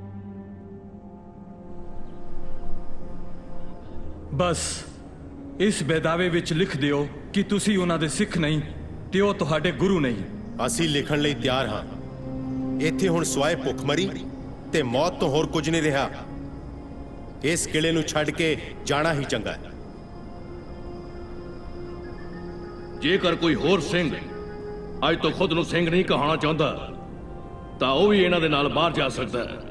ਬਸ ਇਸ ਬੇਦਾਵੇ ਵਿੱਚ ਲਿਖ ਦਿਓ ਕਿ ਤੁਸੀਂ ਉਹਨਾਂ ਦੇ ਸਿੱਖ ਨਹੀਂ ਤੇ ਉਹ ਤੁਹਾਡੇ ਗੁਰੂ ਨਹੀਂ। ਅਸੀਂ ਲਿਖਣ ਲਈ ਤਿਆਰ ਹਾਂ। ਇੱਥੇ ਹੁਣ ਸਵਾਏ ਭੁੱਖਮਰੀ ਤੇ ਮੌਤ ਤੋਂ ਹੋਰ ਕੁਝ ਨਹੀਂ ਰਿਹਾ। ਇਸ ਕਿਲੇ ਨੂੰ ਛੱਡ ਕੇ ਜਾਣਾ ਹੀ ਚੰਗਾ ਹੈ। ਜੇਕਰ ਕੋਈ ਹੋਰ ਸਿੰਘ ਅੱਜ ਤੋਂ ਖੁਦ ਨੂੰ ਸਿੰਘ ਨਹੀਂ ਕਹਾਉਣਾ ਚਾਹੁੰਦਾ ਤਾਂ ਉਹ ਵੀ ਇਹਨਾਂ ਦੇ ਨਾਲ ਬਾਹਰ ਜਾ ਸਕਦਾ ਹੈ।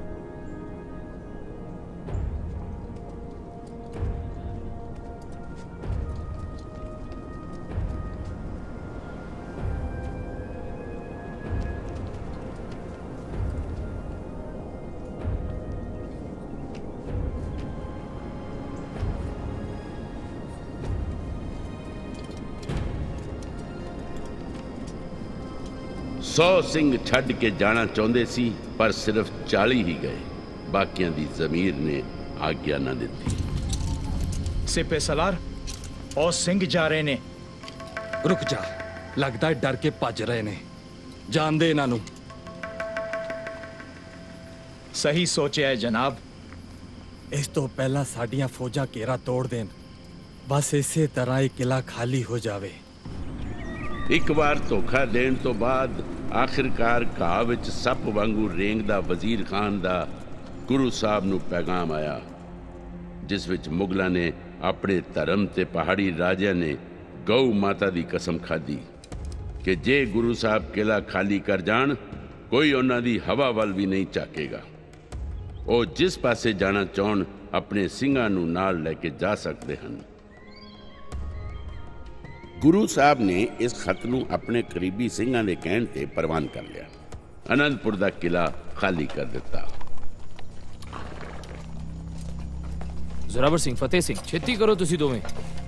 सौ सिंह छड़ के जाना चाहते सी पर सिर्फ 40 ही गए। बाकियां दी जमीर ने आज्ञा न दी। सिपे सलार और सिंह जा रहे ने। रुक जा, लगता है डर के भज रहे ने। जान दे इन्हां नूं। सही सोचा है जनाब। इस तो पहला साडियां फौजां घेरा तोड़ देन, बस इसे तरह ही किला खाली हो जावे। एक बार धोखा देने तो बाद आखिरकार घाह विच सप वांगू रेंगदा वजीर खान दा गुरु साहब नूं पैगाम आया, जिस विच मुगलों ने अपने धर्म ते पहाड़ी राजिया ने गौ माता दी कसम खाधी कि जे गुरु साहब किला खाली कर जान कोई उन्हां दी हवा वल भी नहीं झाकेगा। वो जिस पासे जाना चाहन अपने सिंघां नूं नाल लैके जा सकते हैं। गुरु साहब ने इस खत नूं अपने करीबी सिंघां दे कहण ते प्रवान कर लिया। आनंदपुर दा किला खाली कर दिता। जोरावर सिंह, फतेह सिंह, छेती करो तुसी दोवें।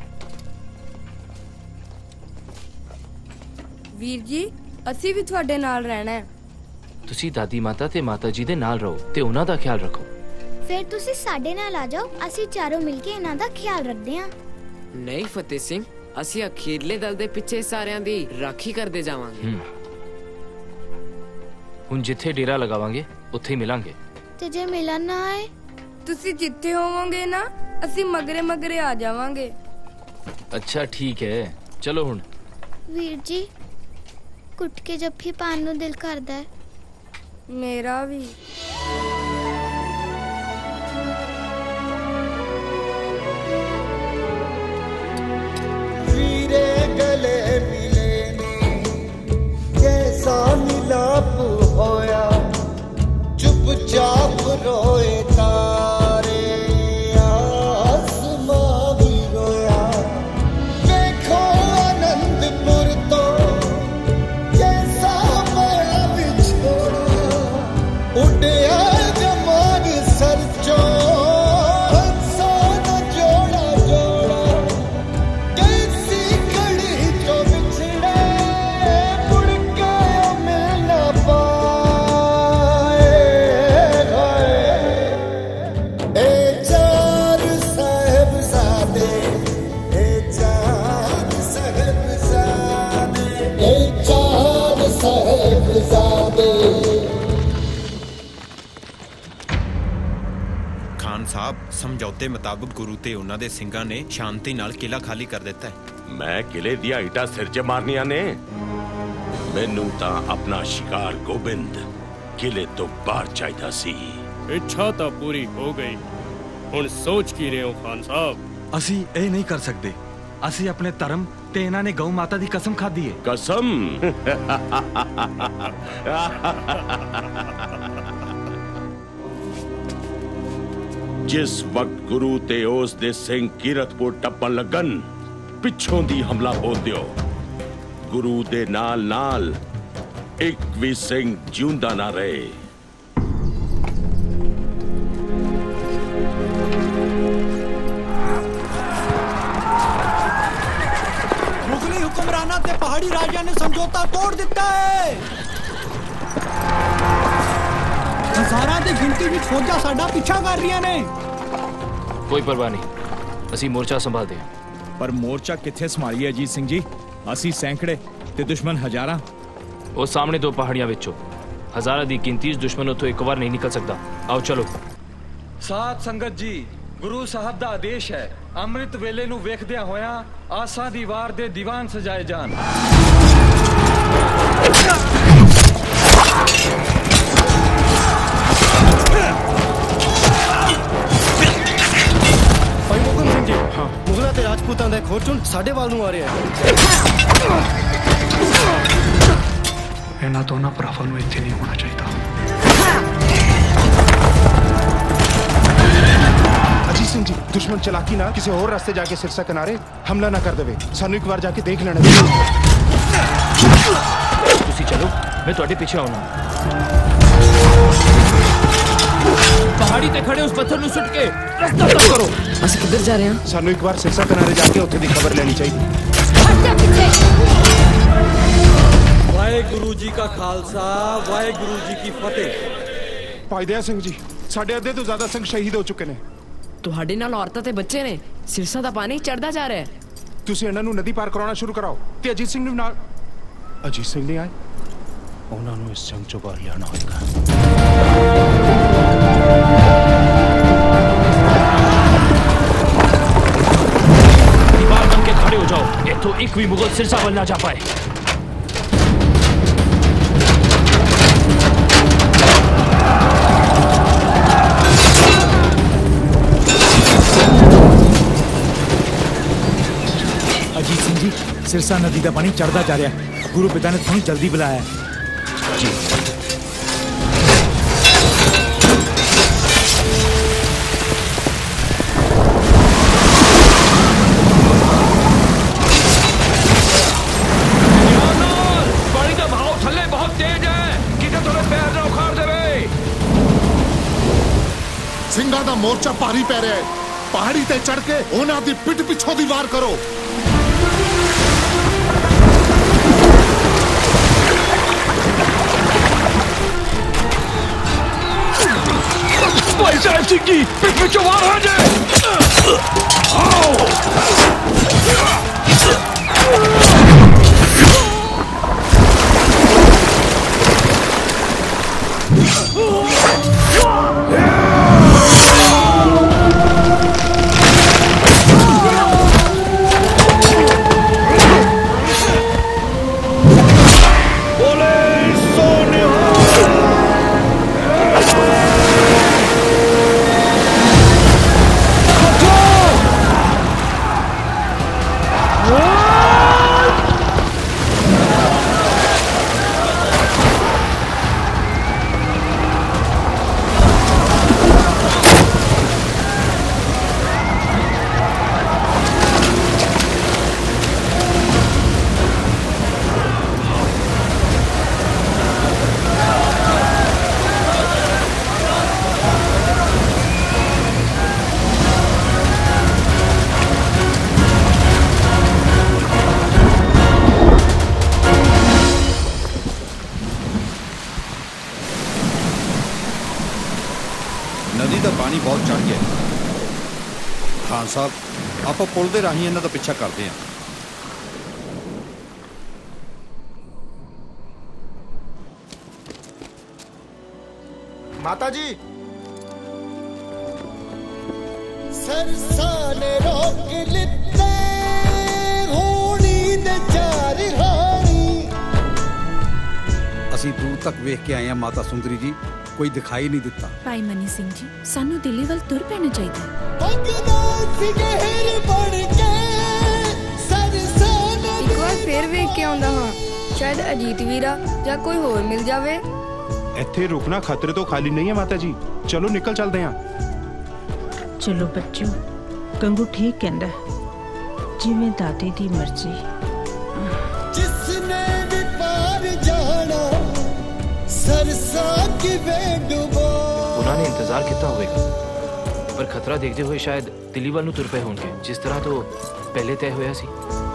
ਵੀਰ ਜੀ ਅਸੀਂ ਵੀ ਤੁਹਾਡੇ ਨਾਲ ਰਹਿਣਾ ਹੈ। ਤੁਸੀਂ ਦਾਦੀ ਮਾਤਾ ਤੇ ਮਾਤਾ ਜੀ ਦੇ ਨਾਲ ਰਹੋ ਤੇ ਉਹਨਾਂ ਦਾ ਖਿਆਲ ਰੱਖੋ। ਫਿਰ ਤੁਸੀਂ ਸਾਡੇ ਨਾਲ ਆ ਜਾਓ, ਅਸੀਂ ਚਾਰੋਂ ਮਿਲ ਕੇ ਇਹਨਾਂ ਦਾ ਖਿਆਲ ਰੱਖਦੇ ਹਾਂ। ਨਹੀਂ ਫਤਿਹ ਸਿੰਘ, ਅਸੀਂ ਅਖੀਰਲੇ ਦਲ ਦੇ ਪਿੱਛੇ ਸਾਰਿਆਂ ਦੀ ਰਾਖੀ ਕਰਦੇ ਜਾਵਾਂਗੇ। ਹੁਣ ਜਿੱਥੇ ਡੇਰਾ ਲਗਾਵਾਂਗੇ ਉੱਥੇ ਹੀ ਮਿਲਾਂਗੇ। ਤੇ ਜੇ ਮਿਲਣ ਨਾ ਆਏ? ਤੁਸੀਂ ਜਿੱਥੇ ਹੋਵੋਗੇ ਨਾ ਅਸੀਂ ਮਗਰੇ ਮਗਰੇ ਆ ਜਾਵਾਂਗੇ। ਅੱਛਾ ਠੀਕ ਹੈ, ਚਲੋ ਹੁਣ। ਵੀਰ ਜੀ ਕੁੱਟ ਕੇ ਜੱਫੀ ਪਾਉਣ ਨੂੰ ਦਿਲ ਕਰਦਾ ਹੈ। ਮੇਰਾ ਵੀ। वीरे गले मिले ने जैसा मिलाप होया चुपचाप रोए तारे आसमां भी रोया देखो आनंदपुर तो जैसा माया बिछोड़ा उड़या जमान सरचो ਸਮਝੌਤੇ ਮੁਤਾਬਕ ਗੁਰੂ ਤੇ ਉਹਨਾਂ ਦੇ ਸਿੰਘਾਂ ਨੇ ਸ਼ਾਂਤੀ ਨਾਲ ਕਿਲਾ ਖਾਲੀ ਕਰ ਦਿੱਤਾ ਹੈ। ਮੈਂ ਕਿਲੇ ਦੀਆਂ ਇੱਟਾਂ ਸਿਰ 'ਚ ਮਾਰਨੀਆਂ ਨੇ। ਮੈਨੂੰ ਤਾਂ ਆਪਣਾ ਸ਼ਿਕਾਰ ਗੋਬਿੰਦ ਕਿਲੇ ਤੋਂ ਬਾਹਰ ਚਾਹੀਦਾ ਸੀ। ਇੱਛਾ ਤਾਂ ਪੂਰੀ ਹੋ ਗਈ। ਹੁਣ ਸੋਚ ਕੀ ਰਹੇ ਹੋ ਖਾਨ ਸਾਹਿਬ? ਅਸੀਂ ਇਹ ਨਹੀਂ ਕਰ ਸਕਦੇ। ਅਸੀਂ ਆਪਣੇ ਧਰਮ ਤੇ ਇਹਨਾਂ ਨੇ ਗਊ ਮਾਤਾ ਦੀ ਕਸਮ ਖਾਧੀ ਹੈ। ਕਸਮ? जिस वक्त गुरु ते उस दे सिंह कीरतपुर टप्पन लगन पिछों दी हमला बोल दियो। गुरु दे नाल नाल एक भी सिंह जिंदा ना रहे। मुगली हुक्मराना ते पहाड़ी राजा ने समझौता तोड़ दिता है। हजारां दी गिनती विच फौजां साडा पिछा कर रਹੀਆਂ ਨੇ। कोई परवाह नहीं, ਅਸੀਂ ਮੋਰਚਾ ਸੰਭਾਲਦੇ ਹਾਂ। ਪਰ ਮੋਰਚਾ ਕਿੱਥੇ ਸੰਭਾਲੀਏ ਅਜੀਤ ਸਿੰਘ ਜੀ? ਅਸੀਂ ਸੈਂਕੜੇ ਤੇ ਦੁਸ਼ਮਣ ਹਜ਼ਾਰਾਂ। ਉਹ ਸਾਹਮਣੇ ਦੋ ਪਹਾੜੀਆਂ ਵਿੱਚੋਂ ਹਜ਼ਾਰਾਂ ਦੀ ਗਿਣਤੀ 'ਚ ਦੁਸ਼ਮਣ ਉੱਥੋਂ ਇੱਕ ਵਾਰ ਨਹੀਂ ਨਿਕਲ ਸਕਦਾ। ਆਓ ਚਲੋ। ਸਾਧ ਸੰਗਤ ਜੀ, ਗੁਰੂ ਸਾਹਿਬ ਦਾ ਆਦੇਸ਼ ਹੈ ਅੰਮ੍ਰਿਤ ਵੇਲੇ ਨੂੰ ਵੇਖਦਿਆਂ ਹੋਇਆਂ ਆਸਾਂ ਦੀ ਵਾਰ ਦੇ ਦੀਵਾਨ ਸਜਾਏ ਜਾਣ। ਭਾਈ ਮੁਕੰਦ ਸਿੰਘ ਜੀ, ਮੁਗਲਾਂ ਤੇ ਰਾਜਪੂਤਾਂ ਦਾ ਖੋਚੁਣ ਸਾਡੇ ਵੱਲ ਨੂੰ ਆ ਰਿਹਾ ਹੈ। ਇਹਨਾਂ ਦੋਨਾਂ ਭਰਾਵਾਂ ਨੂੰ ਇੱਥੇ ਨਹੀਂ ਹੋਣਾ ਚਾਹੀਦਾ। ਅਜੀਤ ਸਿੰਘ ਜੀ, ਦੁਸ਼ਮਣ ਚਲਾਕੀ ਨਾਲ ਕਿਸੇ ਹੋਰ ਰਸਤੇ ਜਾ ਕੇ ਸਿਰਸਾ ਕਿਨਾਰੇ ਹਮਲਾ ਨਾ ਕਰ ਦੇਵੇ। ਸਾਨੂੰ ਇੱਕ ਵਾਰ ਜਾ ਕੇ ਦੇਖ ਲੈਣਾ ਚਾਹੀਦਾ। ਤੁਸੀਂ ਚਲੋ, ਮੈਂ ਤੁਹਾਡੇ ਪਿੱਛੇ ਆਉਣਾ। ਪਹਾੜੀ ਤੇ ਖੜੇ ਉਸ ਪੱਥਰ ਨੂੰ ਸੁੱਟ ਕੇ ਰਸਤਾ ਤੱਕ ਕਰੋ। ਅਸੀਂ ਕਿੱਧਰ ਜਾ ਰਹੇ ਹਾਂ? ਸਾਨੂੰ ਇੱਕ ਵਾਰ ਸਿਰਸਾ ਕਿਨਾਰੇ ਜਾ ਕੇ ਉੱਥੇ ਦੀ ਖਬਰ ਲੈਣੀ ਚਾਹੀਦੀ। ਵਾਹਿਗੁਰੂ ਜੀ ਕਾ ਖਾਲਸਾ, ਵਾਹਿਗੁਰੂ ਜੀ ਕੀ ਫਤਿਹ। ਭਾਈ ਦਇਆ ਸਿੰਘ ਜੀ, ਸਾਡੇ ਅੱਧੇ ਤੋਂ ਜ਼ਿਆਦਾ ਸਿੰਘ ਸ਼ਹੀਦ ਹੋ ਚੁੱਕੇ ਨੇ। ਤੁਹਾਡੇ ਨਾਲ ਔਰਤਾਂ ਤੇ ਬੱਚੇ ਨੇ। ਸਿਰਸਾ ਦਾ ਪਾਣੀ ਚੜਦਾ ਜਾ ਰਿਹਾ ਹੈ। ਤੁਸੀਂ ਇਹਨਾਂ ਨੂੰ ਨਦੀ ਪਾਰ ਕਰਾਉਣਾ ਸ਼ੁਰੂ ਕਰਾਓ ਤੇ ਅਜੀਤ ਸਿੰਘ ਨੂੰ ਨਾਲ। ਅਜੀਤ ਸਿੰਘ ਨਹੀਂ ਆਏ, ਉਹਨਾਂ ਨੂੰ ਇਸ ਜੰਗ ਚੋਂ ਬਾਹਰ ਲਿਆਉਣਾ ਹੋਏਗਾ। दीवार बन के खड़े हो जाओ, इत्थों एक भी मुगल सिरसा वल ना जा पाए। ਅਜੀਤ ਸਿੰਘ ਜੀ, ਸਿਰਸਾ ਨਦੀ ਦਾ ਪਾਣੀ ਚੜਦਾ ਜਾ ਰਿਹਾ ਹੈ। ਗੁਰੂ ਪਿਤਾ ਨੇ ਤੁਹਾਨੂੰ ਜਲਦੀ ਬੁਲਾਇਆ ਹੈ। ਜੀ ਸਿੰਘਾਂ ਦਾ ਮੋਰਚਾ ਭਾਰੀ ਪੈ ਰਿਹਾ ਹੈ। ਪਹਾੜੀ ਤੇ ਚੜ ਕੇ ਉਹਨਾਂ ਦੀ ਪਿੱਠ ਪਿੱਛੋਂ ਦੀ ਵਾਰ ਕਰੋ। ਭਾਈ ਸਾਹਿਬ ਜੀ ਕੀ ਪਿੱਠ ਪਿੱਛੋਂ ਵਾਰ ਆ ਜੇ। ਪਾਣੀ ਬਹੁਤ ਚੜ ਗਿਆ। ਖਾਨ ਸਾਹਿਬ ਆਪਾਂ ਪੁਲ ਦੇ ਰਾਹੀਂ ਇਹਨਾਂ ਦਾ ਪਿੱਛਾ ਕਰਦੇ ਹਾਂ। माता जी सरसा ने रोक लिते होनी दे चार हानी। ਅਸੀਂ ਦੂਰ ਤੱਕ ਵੇਖ ਕੇ ਆਏ ਹਾਂ ਮਾਤਾ ਸੁੰਦਰੀ ਜੀ, ਕੋਈ ਦਿਖਾਈ ਨਹੀਂ ਦਿੱਤਾ। ਭਾਈ ਮਨੀ ਸਿੰਘ ਜੀ, ਸਾਨੂੰ ਦਿੱਲੀ ਵੱਲ ਤੁਰ ਪੈਣਾ ਚਾਹੀਦਾ ਹੈ। ਭਗਦਾ ਸਿਗਹਿਰ ਬਣ ਕੇ ਸਰਸਾ ਨੇ ਇੱਕ ਵਾਰ ਫੇਰ ਵੇਖ ਕੇ ਆਉਂਦਾ ਹਾਂ, ਸ਼ਾਇਦ ਅਜੀਤ ਵੀਰਾ ਜਾਂ ਕੋਈ ਹੋਰ ਮਿਲ ਜਾਵੇ। ਇੱਥੇ ਰੁਕਣਾ ਖਤਰੇ ਤੋਂ ਖਾਲੀ ਨਹੀਂ ਹੈ ਮਾਤਾ ਜੀ, ਚਲੋ ਨਿਕਲ ਚੱਲਦੇ ਹਾਂ। ਚਲੋ ਬੱਚਿਓ, ਗੰਗੂ ਠੀਕ ਕਹਿੰਦਾ, ਜਿਵੇਂ ਦਾਦੇ ਦੀ ਮਰਜ਼ੀ। जिसने भी पार जाना सरसा की डुबो। ਉਹਨਾਂ ਨੇ ਇੰਤਜ਼ਾਰ ਕੀਤਾ ਹੋਵੇਗਾ, ਪਰ ਖਤਰਾ ਦੇਖਦੇ ਹੋਏ ਸ਼ਾਇਦ ਦਿੱਲੀ ਵੱਲ ਨੂੰ ਤੁਰ ਪਏ ਹੋਣਗੇ, ਜਿਸ ਤਰ੍ਹਾਂ ਤੋਂ ਪਹਿਲੇ ਤੈਅ ਹੋਇਆ ਸੀ।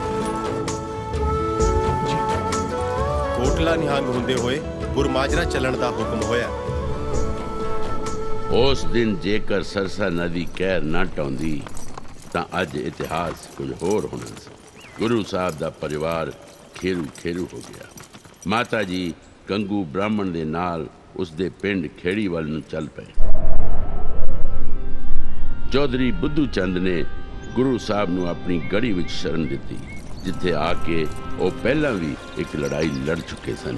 ਕੋਟਲਾ ਨਿਹੰਗ ਹੁੰਦੇ ਹੋਏ ਗੁਰਮਾਜਰਾ ਚੱਲਣ ਦਾ ਹੁਕਮ ਹੋਇਆ। ਉਸ ਦਿਨ ਜੇਕਰ ਸਰਸਾ ਨਦੀ ਕਹਿਰ ਨਾ ਟਾਉਂਦੀ ਤਾਂ ਅੱਜ ਇਤਿਹਾਸ ਕੁਝ ਹੋਰ ਹੋਣਾ ਸੀ। ਗੁਰੂ ਸਾਹਿਬ ਦਾ ਪਰਿਵਾਰ ਖੇਰੂ ਖੇਰੂ ਹੋ ਗਿਆ। ਮਾਤਾ ਜੀ ਗੰਗੂ ਬ੍ਰਾਹਮਣ ਦੇ ਨਾਲ ਉਸਦੇ ਪਿੰਡ ਖੇੜੀ ਵੱਲ ਨੂੰ ਚੱਲ ਪਏ। ਚੌਧਰੀ ਬੁੱਧੂ ਚੰਦ ਨੇ ਗੁਰੂ ਸਾਹਿਬ ਨੂੰ ਆਪਣੀ ਗੜੀ ਵਿੱਚ ਸ਼ਰਨ ਦਿੱਤੀ, ਜਿੱਥੇ ਆ ਕੇ ਉਹ ਪਹਿਲਾਂ ਵੀ ਇੱਕ ਲੜਾਈ ਲੜ ਚੁੱਕੇ ਸਨ।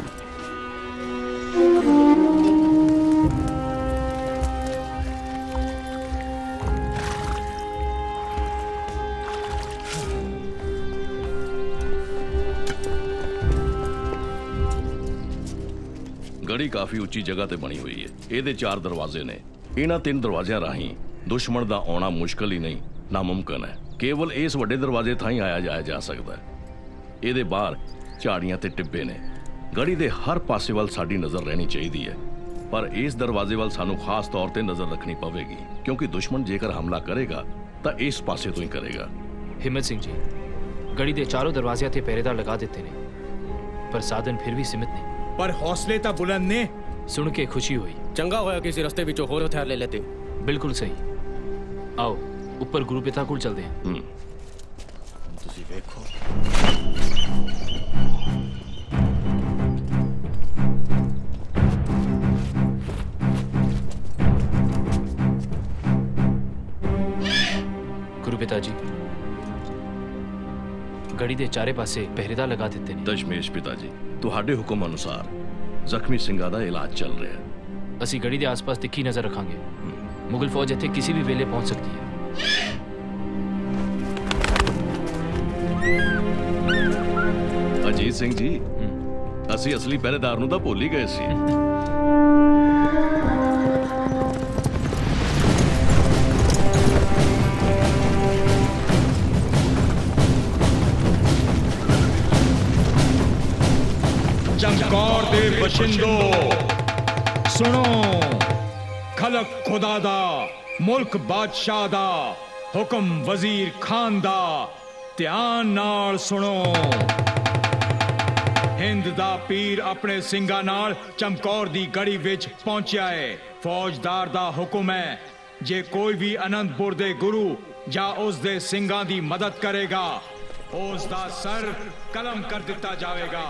ਗੜੀ ਕਾਫੀ ਉੱਚੀ ਜਗ੍ਹਾ ਤੇ ਬਣੀ ਹੋਈ ਹੈ। ਇਹਦੇ 4 ਦਰਵਾਜ਼ੇ ਨੇ। ਇਹਨਾਂ 3 ਦਰਵਾਜ਼ਿਆਂ ਰਾਹੀਂ ਦੁਸ਼ਮਣ ਦਾ ਆਉਣਾ ਮੁਸ਼ਕਲ ਹੀ ਨਹੀਂ, ਨਾਮੁਮਕਿਨ ਹੈ। ਕੇਵਲ ਇਸ ਵੱਡੇ ਦਰਵਾਜ਼ੇ ਥਾਂ ਹੀ ਆਇਆ ਜਾਇਆ ਜਾ ਸਕਦਾ ਹੈ। ਇਹਦੇ ਬਾਹਰ ਝਾੜੀਆਂ ਤੇ ਟਿੱਬੇ ਨੇ। ਗੜੀ ਦੇ ਹਰ ਪਾਸੇ ਵੱਲ ਸਾਡੀ ਨਜ਼ਰ ਰਹਿਣੀ ਚਾਹੀਦੀ ਹੈ, ਪਰ ਇਸ ਦਰਵਾਜ਼ੇ ਵੱਲ ਸਾਨੂੰ ਖਾਸ ਤੌਰ ਤੇ ਨਜ਼ਰ ਰੱਖਣੀ ਪਵੇਗੀ, ਕਿਉਂਕਿ ਦੁਸ਼ਮਣ ਜੇਕਰ ਹਮਲਾ ਕਰੇਗਾ ਤਾਂ ਇਸ ਪਾਸੇ ਤੋਂ ਹੀ ਕਰੇਗਾ। ਹਿੰਮਤ ਸਿੰਘ ਜੀ, ਗੜੀ ਦੇ ਚਾਰੋਂ ਦਰਵਾਜ਼ਿਆਂ ਤੇ ਪਹਿਰੇਦਾਰ ਲਗਾ ਦਿੱਤੇ ਨੇ, ਪਰ ਸਾਧਨ ਫਿਰ ਵੀ ਸੀਮਿਤ ਨੇ। पर हौसले ता बुलंद ने। सुन के खुशी हुई। चंगा होया किसी रस्ते विचों होर हथियार ले लेते। बिल्कुल सही। आओ ऊपर गुरु पिता कोल चलते हैं। तुसी देखो गुरु पिता जी, गड़ी दे चारे पासे पहरेदार लगा दिते ने। दशमेश पिता जी, ਤੁਹਾਡੇ ਹੁਕਮ ਅਨੁਸਾਰ ਜ਼ਖਮੀ ਸਿੰਘਾਂ ਦਾ ਇਲਾਜ ਚੱਲ ਰਿਹਾ ਹੈ। ਅਸੀਂ ਗੜੀ ਦੇ ਆਸ-ਪਾਸ ਤਿੱਖੀ ਨਜ਼ਰ ਰੱਖਾਂਗੇ। ਮੁਗਲ ਫੌਜ ਇੱਥੇ ਕਿਸੇ ਵੀ ਵੇਲੇ ਪਹੁੰਚ ਸਕਦੀ ਹੈ। ਅਜੀਤ ਸਿੰਘ ਜੀ, ਅਸੀਂ ਅਸਲੀ ਪਹਿਰੇਦਾਰ ਨੂੰ ਤਾਂ ਭੁੱਲ ਹੀ ਗਏ ਸੀ। चमकौर दे बशिंदो सुनो, खलक खुदा दा, मुल्क बादशाह दा, हुक्म वजीर खान दा, ध्यान नाल सुनो। हिंद दा पीर अपने सिंगा नाल चमकौर दी गड़ी विच पहुंचा है। फौजदार दा हुक्म है, जे कोई भी अनंतपुर दे गुरु जा उस दे सिंगा दी मदद करेगा, उस दा सर कलम कर दिता जाएगा।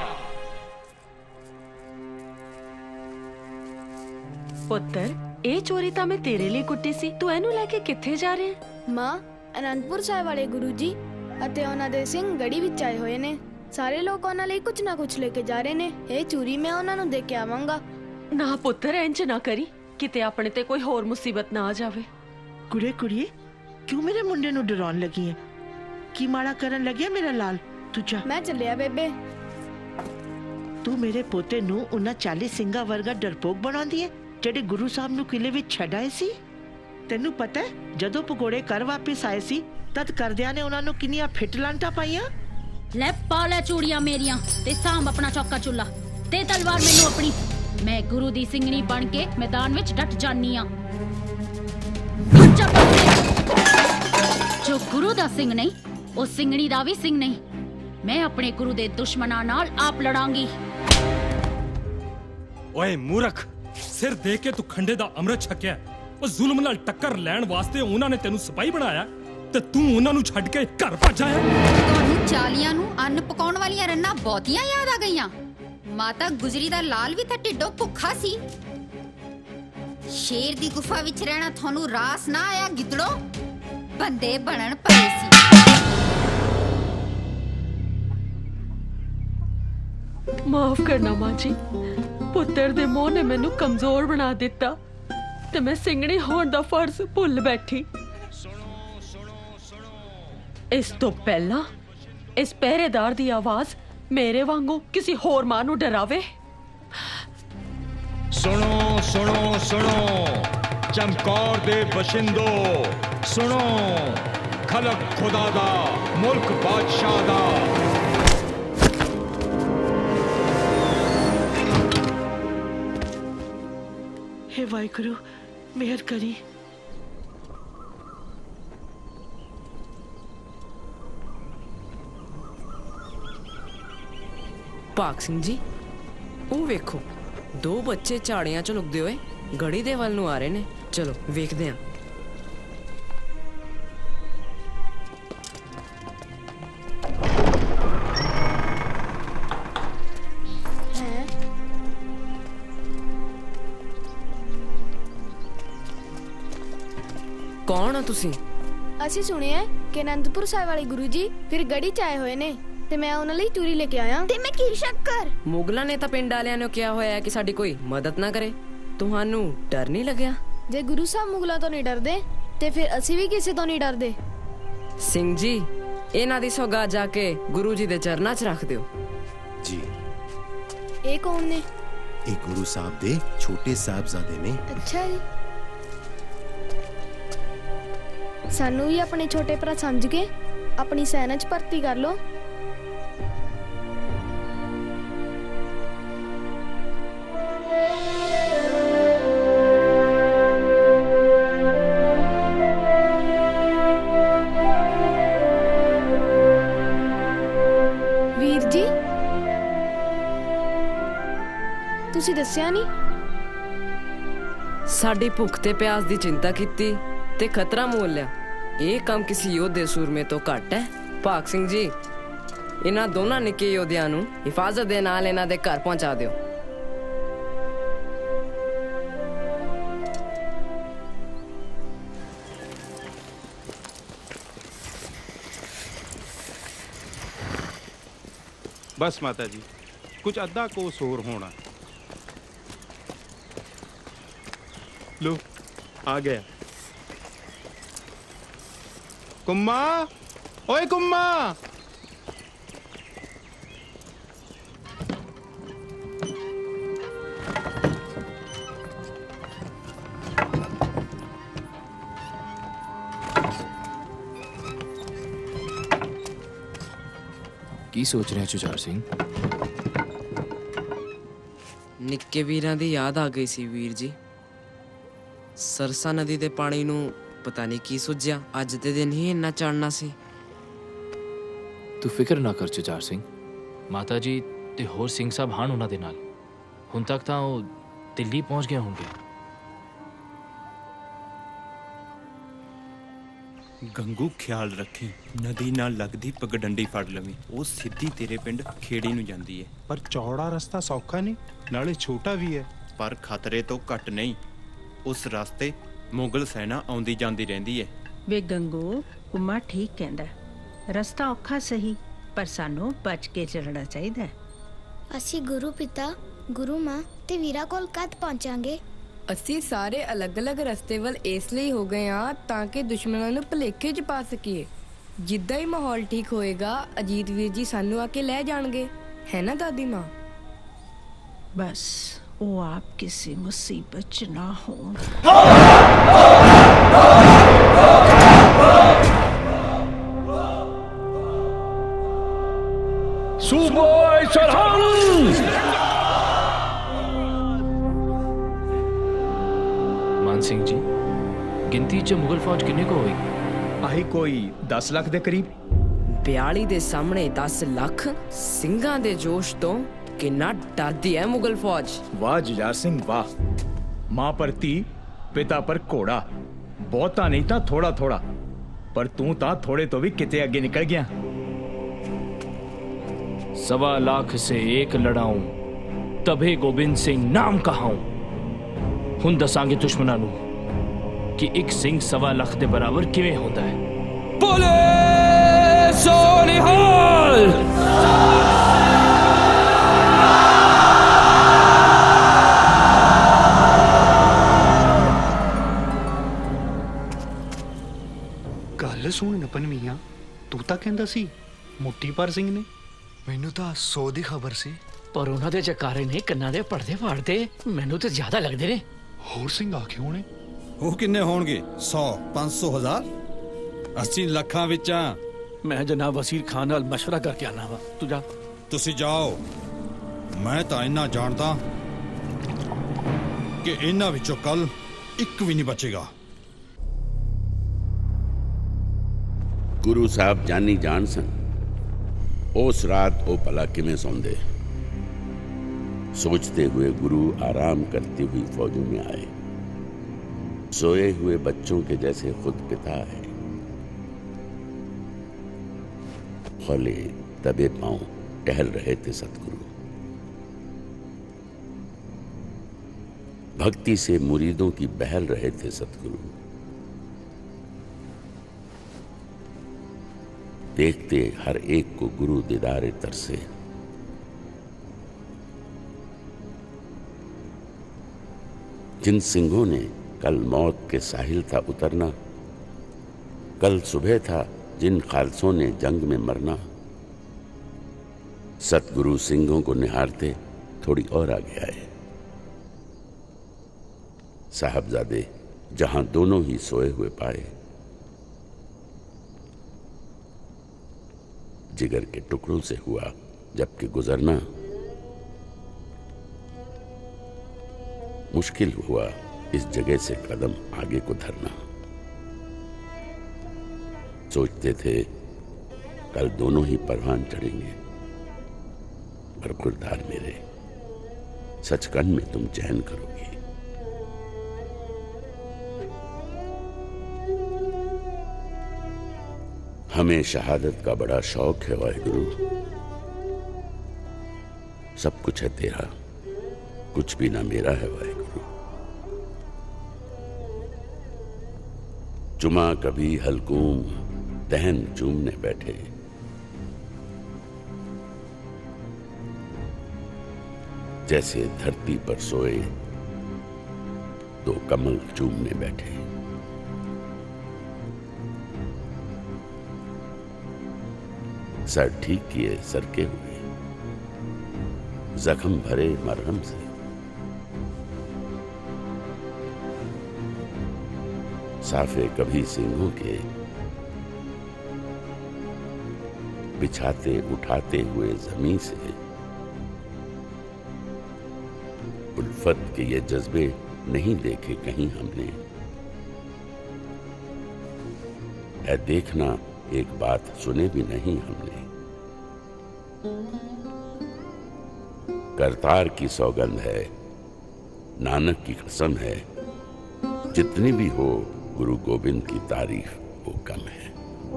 ਪੁੱਤਰ, ਇਹ ਚੋਰੀ ਤਾਂ ਮੈਂ ਤੇਰੇ ਲਈ ਕੁੱਟੀ ਸੀ। ਤੂੰ ਇਹਨੂੰ ਲੈ ਕੇ ਕਿੱਥੇ ਜਾ ਰਿਹਾ ਹੈ? ਮਾਂ, ਅਨੰਦਪੁਰ ਸਾਹਿਬ ਵਾਲੇ ਗੁਰੂ ਜੀ ਅਤੇ ਉਹਨਾਂ ਦੇ ਸਿੰਘ ਗੜੀ ਵਿੱਚ ਆਏ ਹੋਏ ਨੇ। ਸਾਰੇ ਲੋਕ ਉਹਨਾਂ ਲਈ ਕੁਝ ਨਾ ਕੁਝ ਲੈ ਕੇ ਜਾ ਰਹੇ ਨੇ। ਇਹ ਚੋਰੀ ਮੈਂ ਉਹਨਾਂ ਨੂੰ ਦੇ ਕੇ ਆਵਾਂਗਾ। ਨਾ ਪੁੱਤਰ, ਇੰਜ ਨਾ ਕਰੀ, ਕਿਤੇ ਆਪਣੇ ਤੇ ਕੋਈ ਹੋਰ ਮੁਸੀਬਤ ਨਾ ਆ ਜਾਵੇ। ਕੁੜੇ ਕੁੜੀਏ, ਕਿਉਂ ਮੇਰੇ ਮੁੰਡੇ ਨੂੰ ਡਰਾਉਣ ਲੱਗੀ ਹੈ? ਕੀ ਮਾੜਾ ਕਰਨ ਲੱਗਿਆ ਮੇਰਾ ਲਾਲ? ਤੂੰ ਜਾ। ਮੈਂ ਚੱਲਿਆ ਬੇਬੇ। ਤੂੰ ਮੇਰੇ ਪੋਤੇ ਨੂੰ ਉਹਨਾਂ 40 ਸਿੰਘਾਂ ਵਰਗਾ ਡਰਪੋਕ ਬਣਾਉਂਦੀ ਹੈ ਜਿਹੜੇ ਗੁਰੂ ਸਾਹਿਬ ਨੂੰ ਕਿਲੇ ਵਿੱਚ ਛੱਡ ਆਏ ਸੀ। ਤੈਨੂੰ ਪਤਾ ਹੈ, ਜਦੋਂ ਪਕੌੜੇ ਘਰ ਵਾਪਸ ਆਏ ਸੀ ਤਦ ਕਰਦਿਆਂ ਨੇ ਉਹਨਾਂ ਨੂੰ ਕਿੰਨੀਆਂ ਫਿੱਟ ਲਾਂਟਾਂ ਪਾਈਆਂ। ਲੈ ਪਾ ਲੈ ਚੂੜੀਆਂ ਮੇਰੀਆਂ ਤੇ ਸਾਂਭ ਆਪਣਾ ਚੌਕਾ ਚੁੱਲਾ ਤੇ ਤਲਵਾਰ ਮੈਨੂੰ ਆਪਣੀ। ਮੈਂ ਗੁਰੂ ਦੀ ਸਿੰਘਣੀ ਬਣ ਕੇ ਮੈਦਾਨ ਵਿੱਚ ਡਟ ਜਾਨੀ ਆ। ਜੋ ਗੁਰੂ ਦਾ ਸਿੰਘ ਨਹੀਂ, ਉਹ ਸਿੰਘਣੀ ਦਾ ਵੀ ਸਿੰਘ ਨਹੀਂ। ਮੈਂ ਆਪਣੇ ਗੁਰੂ ਦੇ ਦੁਸ਼ਮਣਾਂ ਨਾਲ ਆਪ ਲੜਾਂਗੀ। ਓਏ ਮੂਰਖ, ਸਿਰ ਦੇ ਕੇ ਤੂੰ ਖੰਡੇ ਦਾ ਅੰਮ੍ਰਿਤ ਛਕਿਆ। ਉਹ ਜ਼ੁਲਮ ਨਾਲ ਟੱਕਰ ਲੈਣ ਵਾਸਤੇ ਉਹਨਾਂ ਨੇ ਤੈਨੂੰ ਸਿਪਾਹੀ ਬਣਾਇਆ ਤੇ ਤੂੰ ਉਹਨਾਂ ਨੂੰ ਛੱਡ ਕੇ ਘਰ ਭੱਜ ਆਇਆ। ਤੁਹਾਨੂੰ ਚਾਲੀਆਂ ਨੂੰ ਅੰਨ ਪਕਾਉਣ ਵਾਲੀਆਂ ਰੰਨਾਂ ਬਹੁਤੀਆਂ ਯਾਦ ਆ ਗਈਆਂ। ਮਾਤਾ ਗੁਜਰੀ ਦਾ ਲਾਲ ਵੀ ਤਾਂ ਢਿੱਡੋਂ ਭੁੱਖਾ ਸੀ। ਸ਼ੇਰ ਦੀ ਗੁਫਾ ਵਿੱਚ ਰਹਿਣਾ ਤੁਹਾਨੂੰ ਰਾਸ ਨਾ ਆਇਆ ਗਿੱਦੜੋ, ਬੰਦੇ ਬਣਨ ਪਏ ਸੀ। ਮਾਫ ਕਰਨਾ ਮਾਂ ਜੀ, ਪੁੱਤਰ ਦੇ ਮੋਹ ਨੇ ਮੈਨੂੰ ਕਮਜ਼ੋਰ ਬਣਾ ਦਿੱਤਾ ਤੇ ਮੈਂ ਸਿੰਘਣੀ ਹੋਣ ਦਾ ਫਰਜ਼ ਭੁੱਲ ਬੈਠੀ। ਇਸ ਤੋਂ ਪਹਿਲਾਂ ਇਸ ਪਹਿਰੇਦਾਰ ਦੀ ਆਵਾਜ਼ ਮੇਰੇ ਵਾਂਗੂ ਕਿਸੇ ਹੋਰ ਮਾਂ ਨੂੰ ਡਰਾਵੇ। ਸੁਣੋ ਸੁਣੋ ਸੁਣੋ ਚਮਕੌਰ ਦੇ ਬਸ਼ਿੰਦੋ, ਸੁਣੋ ਖਲਕ ਖੁਦਾ ਦਾ, ਮੁਲਕ ਬਾਦਸ਼ਾਹ ਦਾ। हे वाहिगुरु मेहर करी। ਭਾਗ ਸਿੰਘ ਜੀ, ਉਹ ਵੇਖੋ, 2 ਬੱਚੇ ਝਾੜੀਆਂ 'ਚ ਲੁਕਦੇ ਹੋਏ ਗੜੀ ਦੇ ਵੱਲ ਨੂੰ ਆ ਰਹੇ ਨੇ। ਚਲੋ ਵੇਖਦੇ ਹਾਂ। ਕੌਣ ਹੋ ਤੁਸੀਂ? ਅਸੀਂ ਸੁਣਿਆ ਕਿ ਅਨੰਦਪੁਰ ਸਾਹਿਬ ਵਾਲੇ ਗੁਰੂ ਜੀ ਫਿਰ ਗੜੀ 'ਚ ਆਏ ਹੋਏ ਨੇ ਤੇ ਮੈਂ ਉਹਨਾਂ ਲਈ ਚੂਰੀ ਲੈ ਕੇ ਆਇਆ। ਤੇ ਮੈਂ ਕੀ ਸ਼ੱਕ ਕਰ? ਮੁਗਲਾਂ ਨੇ ਤਾਂ ਪਿੰਡ ਵਾਲਿਆਂ ਨੂੰ ਕਿਹਾ ਹੋਇਆ ਕਿ ਸਾਡੀ ਕੋਈ ਮਦਦ ਨਾ ਕਰੇ। ਤੁਹਾਨੂੰ ਡਰ ਨਹੀਂ ਲੱਗਿਆ? ਜੇ ਗੁਰੂ ਸਾਹਿਬ ਮੁਗਲਾਂ ਤੋਂ ਨਹੀਂ ਡਰਦੇ ਤੇ ਫਿਰ ਅਸੀਂ ਵੀ ਕਿਸੇ ਤੋਂ ਨਹੀਂ ਡਰਦੇ। ਸਿੰਘ ਜੀ, ਇਹਨਾਂ ਦੀ ਸੌਗਾਤ ਜਾ ਕੇ ਗੁਰੂ ਜੀ ਦੇ ਚਰਨਾਂ 'ਚ ਰੱਖ ਦਿਓ। ਜੀ। ਇਹ ਕੌਣ ਨੇ? ਇਹ ਗੁਰੂ ਸਾਹਿਬ ਦੇ ਛੋਟੇ ਸਾਹਿਬਜ਼ਾਦੇ ਨੇ। ਅੱਛਾ ਜੀ। ਸਾਨੂੰ ਵੀ ਆਪਣੇ ਛੋਟੇ ਭਰਾ ਸਮਝ ਕੇ ਆਪਣੀ ਸੈਨਾ 'ਚ ਭਰਤੀ ਕਰ ਲਓ। ਵੀਰ ਜੀ, ਤੁਸੀਂ ਦੱਸਿਆ ਨਹੀਂ। ਸਾਡੀ ਭੁੱਖ ਤੇ ਪਿਆਸ ਦੀ ਚਿੰਤਾ ਕੀਤੀ ਤੇ ਖਤਰਾ ਮੋਲ ਲਿਆ। ਇਹ ਕੰਮ ਕਿਸੇ ਯੋਧੇ ਸੂਰਮੇ ਤੋਂ ਘੱਟ ਹੈ। ਭਾਗ ਸਿੰਘ ਜੀ, ਇਹਨਾਂ ਦੋਨਾਂ ਨਿੱਕੇ ਯੋਧਿਆਂ ਨੂੰ ਹਿਫਾਜ਼ਤ ਦੇ ਨਾਲ ਇਹਨਾਂ ਦੇ ਘਰ ਪਹੁੰਚਾ ਦਿਓ। बस माता जी, कुछ अद्धा कोस होर होना। लो आ गया। कुम्मा, ओए कुम्मा। ਕੀ ਸੋਚ ਰਹੇ ਚੁਚਾਰ ਸਿੰਘ? ਨਿੱਕੇ ਵੀਰਾਂ ਦੀ ਯਾਦ ਆ ਗਈ ਸੀ ਵੀਰ ਜੀ। ਸਰਸਾ ਨਦੀ ਦੇ ਪਾਣੀ ਨੂੰ ਪਤਾ ਨਹੀਂ ਕੀ ਸੁੱਝਿਆ, ਅੱਜ ਦੇ ਦਿਨ ਹੀ ਇੰਨਾ ਚੜਨਾ ਸੀ। ਤੂੰ ਫਿਕਰ ਨਾ ਕਰ ਚੁਚਾਰ ਸਿੰਘ। ਮਾਤਾ ਜੀ ਤੇ ਹੋਰ ਸਿੰਘ ਸਾਹਿਬ ਹਨ ਉਹਨਾਂ ਦੇ ਨਾਲ। ਹੁਣ ਤੱਕ ਤਾਂ ਉਹ ਦਿੱਲੀ ਪਹੁੰਚ ਗਏ ਹੋਣਗੇ। गंगू ख्याल रखी, नदी नाल लगदी पगडंडी फड़ लवी, वो सीधी तेरे पिंड खेड़ी नूं जांदी है। पर चौड़ा रास्ता सौखा नहीं, नाले छोटा भी है, पर खतरे तो घट नहीं। उस रास्ते मुगल सेना आउंदी जांदी रहिंदी है। वे गंगू, कुम्मा ठीक कहंदा, रस्ता औखा सही पर सानू बच के चलना चाहिए। ਅਸੀਂ ਗੁਰੂ ਪਿਤਾ, ਗੁਰੂ ਮਾਂ ਤੇ ਵੀਰਾ ਕੋਲ ਕਦ ਪਹੁੰਚਾਂਗੇ? ਅਸੀਂ ਸਾਰੇ ਅਲੱਗ-ਅਲੱਗ ਰਸਤੇ ਵੱਲ ਇਸ ਲਈ ਹੋ ਗਏ ਹਾਂ ਤਾਂ ਕਿ ਦੁਸ਼ਮਣਾਂ ਨੂੰ ਭੁਲੇਖੇ 'ਚ ਪਾ ਸਕੀਏ। ਜਿੱਦਾਂ ਹੀ ਮਾਹੌਲ ਠੀਕ ਹੋਏਗਾ, ਅਜੀਤ ਵੀਰ ਜੀ ਸਾਨੂੰ ਆ ਕੇ ਲੈ ਜਾਣਗੇ, ਹੈ ਨਾ ਦਾਦੀ ਮਾਂ? बस वो आप किसी मुसीबत च ना हों। सूबोए सरहंद। मान सिंह जी, गिनती च मुगल फौज किन्ने को होएगी? ਆਹੀ ਕੋਈ 10 ਲੱਖ ਦੇ ਕਰੀਬ। 42 ਦੇ ਸਾਹਮਣੇ 10 ਲੱਖ ਸਿੰਘਾਂ ਦੇ ਜੋਸ਼ ਤੋਂ ਕਿੰਨਾ ਡਰਦੀ ਹੈ ਮੁਗਲ ਫੌਜ। ਵਾਹ ਜੁਝਾਰ ਸਿੰਘ ਵਾਹ। ਮਾਂ ਪ੍ਰਤੀ पिता पर घोड़ा, बहुता नहीं था थोड़ा थोड़ा, पर तू ता थोड़े तो भी किते अगे निकल गया। 1.25 लाख से एक लड़ाऊं तबे गोबिंद सिंह नाम कहाऊं। हुण दसांगे दुश्मनां नूं कि एक सिंह 1.25 लाख दे बराबर किवें होंदा है। बोले सोनिहाल। गल सुन नपन मियां, तू तां कहंदा सी मुट्ठी पर सिंह ने। मैनू तो 100 दी खबर सी, पर उन्हां दे जकारे ने कन्नां दे पड़दे फाड़दे मैनू तो ज्यादा लगदे ने। होर सिंह आखे होने। वो किन्ने होणगे? 100, 500, 1000, 80 ਲੱਖਾਂ ਵਿੱਚਾਂ। मैं जनाब वसीर खान नाल मशवरा करके आना वा, तू जा। ਤੁਸੀਂ ਜਾਓ, ਮੈਂ ਤਾਂ ਇੰਨਾ ਜਾਣਦਾ ਕਿ ਇਹਨਾਂ ਵਿੱਚੋਂ ਕੱਲ ਇੱਕ ਵੀ ਨਹੀਂ ਬਚੇਗਾ। गुरु साहब जानी जान सन उस रात वो भला किवें सौंदे। सोचते हुए गुरु आराम करती हुई फौजों में आए। सोए हुए बच्चों के जैसे खुद पिता है। खोले दबे पांव टहल रहे थे सतगुरु। भक्ति से मुरीदों की बहल रहे थे सतगुरु। देखते हर एक को गुरु दीदारे तरसे। जिन सिंहों ने कल मौत के साहिल था उतरना, कल सुबह था जिन खालसों ने जंग में मरना, सतगुरु सिंहों को निहारते थोड़ी और आगे आए। साहबजादे जहां दोनों ही सोए हुए पाए, जिगर के टुकड़ों से हुआ जबकि गुजरना मुश्किल हुआ इस जगह से कदम आगे को धरना। सोचते थे कल दोनों ही परवान चढ़ेंगे, पर गुरदार मेरे सचखंड में तुम चैन करोगे। हमें शहादत का बड़ा शौक है वाहिगुरु। सब कुछ है तेरा, कुछ भी ना मेरा है वाहिगुरु। जुमा कभी हलकूम दहन चूमने बैठे, जैसे धरती पर सोए दो कमल चूमने बैठे। सर ठीक किए सरके हुए, जख्म भरे मरहम से। साफे कभी सिंहों के बिछाते उठाते हुए जमीन से। उल्फत के ये जज्बे नहीं देखे कहीं हमने। है देखना एक बात सुने भी नहीं हमने। करतार की सौगंध है, नानक की कसम है, जितनी भी हो गुरु गोविंद की तारीफ वो कम है।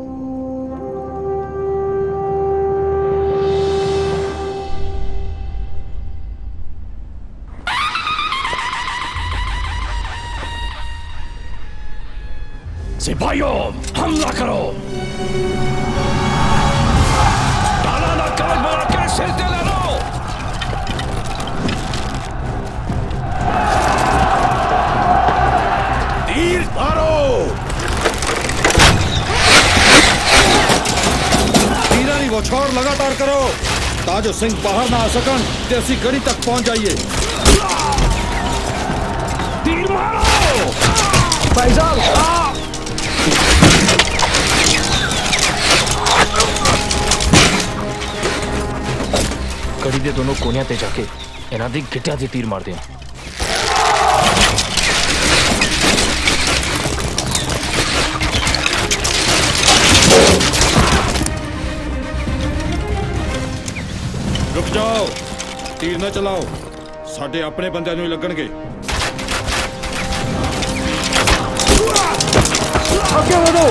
सिपाहियों, हमला करो! डाला ना काज बना के सिर से ले लो! तीर मारो! तीरा नहीं वो छोड़ लगातार करो, ताजो सिंह बाहर ना आ सकन, जैसी गड़ी तक पहुंच जाइए। तीर मारो! भाई साहब, कड़ी दे दोनों कोनिया ते जाके इन्हां दी गिट्टियां ते तीर मार दिया। रुक जाओ, तीर ना चलाओ, साडे अपने बंदे नूं ही लगणगे। आगे बढ़ो।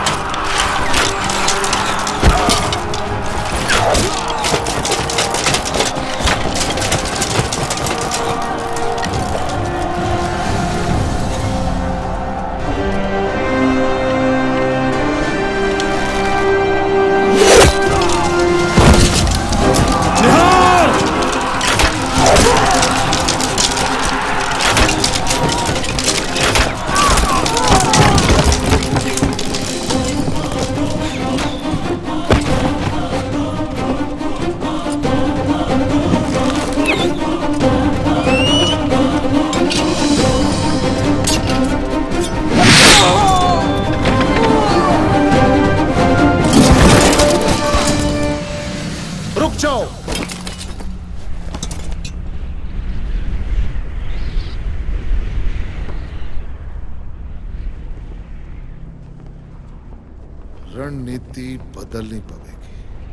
रणनीति बदलनी पड़ेगी।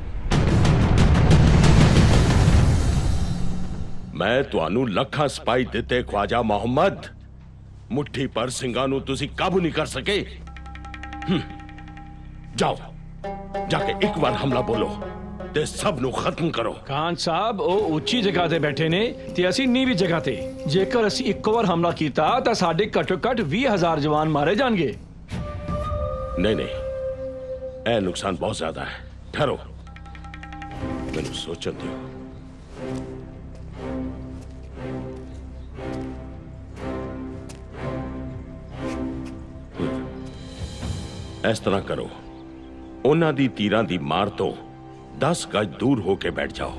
मैं ਤੁਹਾਨੂੰ ਲੱਖਾਂ ਸਪਾਈ ਦਿੱਤੇ ख्वाजा मोहम्मद, मुट्ठी पर ਸਿੰਘਾਂ ਨੂੰ ਤੁਸੀਂ ਕਾਬੂ नहीं कर सके। जाओ जाके एक बार हमला बोलो ते सब ਨੂੰ खत्म करो। खान साहब ਉਹ ਉੱਚੀ ਜਗ੍ਹਾ ਤੇ ਬੈਠੇ ਨੇ ਤੇ ਅਸੀਂ ਨੀਵੀਂ ਜਗ੍ਹਾ ਤੇ। ਜੇਕਰ ਅਸੀਂ ਇੱਕ ਵਾਰ ਹਮਲਾ ਕੀਤਾ ਤਾਂ ਸਾਡੇ ਘੱਟੋ ਘੱਟ 20,000 ਜਵਾਨ ਮਾਰੇ ਜਾਣਗੇ। नहीं नहीं, ए नुकसान बहुत ज्यादा है। ठहरो, मैंने सोचन दियो। इस तरह करो, उन्हां दी तीरां दी मार तो 10 गज दूर होके बैठ जाओ।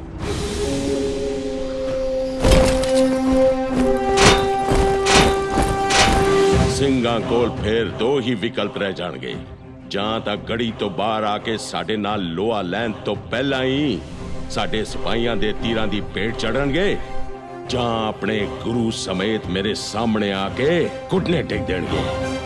ਸਿੰਘਾਂ ਕੋਲ फिर दो ही विकल्प रह जाणगे। ਜਾਂ ਤਾਂ ਗੜੀ ਤੋਂ ਬਾਹਰ ਆ ਕੇ ਸਾਡੇ ਨਾਲ ਲੋਹਾ ਲੈਣ ਤੋਂ ਪਹਿਲਾਂ ਹੀ ਸਾਡੇ ਸਿਪਾਹੀਆਂ ਦੇ ਤੀਰਾਂ ਦੀ ਭੇਟ ਚੜਨਗੇ, ਜਾਂ ਆਪਣੇ ਗੁਰੂ ਸਮੇਤ ਮੇਰੇ ਸਾਹਮਣੇ ਆ ਕੇ ਘੁੱਟਨੇ ਟੇਕ ਦੇਣਗੇ।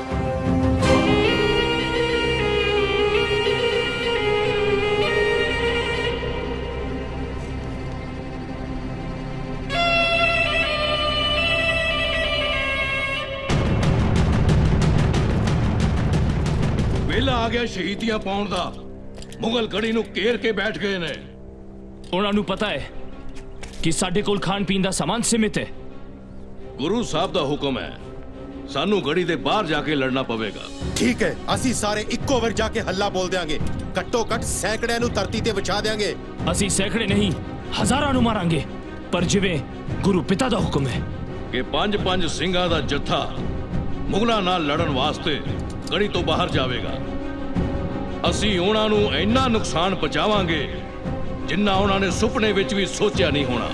ਵੇਲਾ ਆ ਗਿਆ ਸ਼ਹੀਦੀਆਂ ਪਾਉਣ ਦਾ। ਮੁਗਲ ਗੜੀ ਨੂੰ ਘੇਰ ਕੇ ਬੈਠ ਗਏ ਨੇ। ਉਹਨਾਂ ਨੂੰ ਪਤਾ ਹੈ ਕਿ ਸਾਡੇ ਕੋਲ ਖਾਣ ਪੀਣ ਦਾ ਸਮਾਨ ਸੀਮਿਤ ਹੈ। ਗੁਰੂ ਸਾਹਿਬ ਦਾ ਹੁਕਮ ਹੈ, ਸਾਨੂੰ ਗੜੀ ਦੇ ਬਾਹਰ ਜਾ ਕੇ ਲੜਨਾ ਪਵੇਗਾ। ਠੀਕ ਹੈ, ਅਸੀਂ ਸਾਰੇ ਇੱਕੋ ਵਾਰ ਜਾ ਕੇ ਹੱਲਾ ਬੋਲ ਦਿਆਂਗੇ। ਘੱਟੋ ਘੱਟ ਸੈਂਕੜਿਆਂ ਨੂੰ ਧਰਤੀ ਤੇ ਵਿਛਾ ਦਿਆਂਗੇ। ਅਸੀਂ ਸੈਂਕੜੇ ਨਹੀਂ, ਹਜ਼ਾਰਾਂ ਨੂੰ ਮਾਰਾਂਗੇ, ਪਰ ਜਿਵੇਂ ਗੁਰੂ ਪਿਤਾ ਦਾ ਹੁਕਮ ਹੈ ਕਿ 5-5 ਸਿੰਘਾਂ ਦਾ ਜੱਥਾ ਮੁਗਲਾਂ ਨਾਲ ਲੜਨ ਵਾਸਤੇ ਗੜੀ ਤੋਂ ਬਾਹਰ ਜਾਵੇਗਾ। ਅਸੀਂ ਉਹਨਾਂ ਨੂੰ ਇੰਨਾ ਨੁਕਸਾਨ ਪਹੁੰਚਾਵਾਂਗੇ ਜਿੰਨਾ ਉਹਨਾਂ ਨੇ ਸੁਪਨੇ ਵਿੱਚ ਵੀ ਸੋਚਿਆ ਨਹੀਂ ਹੋਣਾ।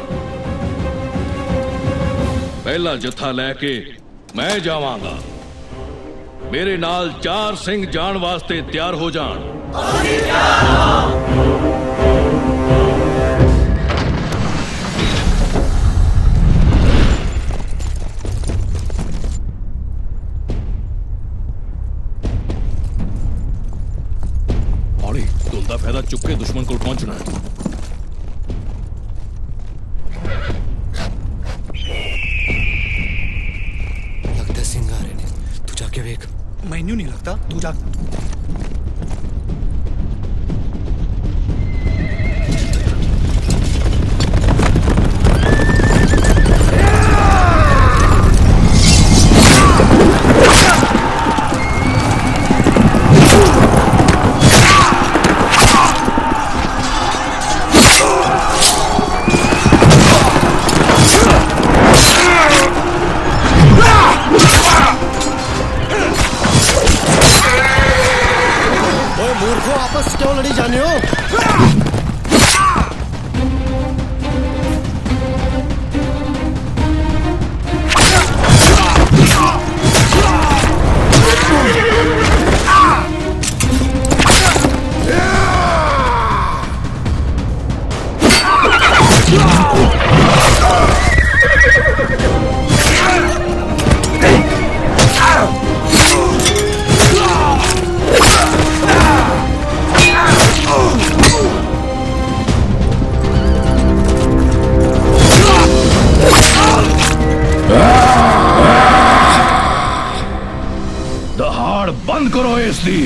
ਪਹਿਲਾ ਜੱਥਾ ਲੈ ਕੇ ਮੈਂ ਜਾਵਾਂਗਾ। ਮੇਰੇ ਨਾਲ 4 ਸਿੰਘ ਜਾਣ ਵਾਸਤੇ ਤਿਆਰ ਹੋ ਜਾਣ। ਦਾ ਫਾਇਦਾ ਚੁੱਕ ਕੇ ਦੁਸ਼ਮਣ ਕੋਲ ਪਹੁੰਚਣਾ ਹੈ। लगता सिंह आ रहे ने, तू जाके वेख। मैनू नहीं लगता, तू जा। दहाड़ बंद करो इसदी।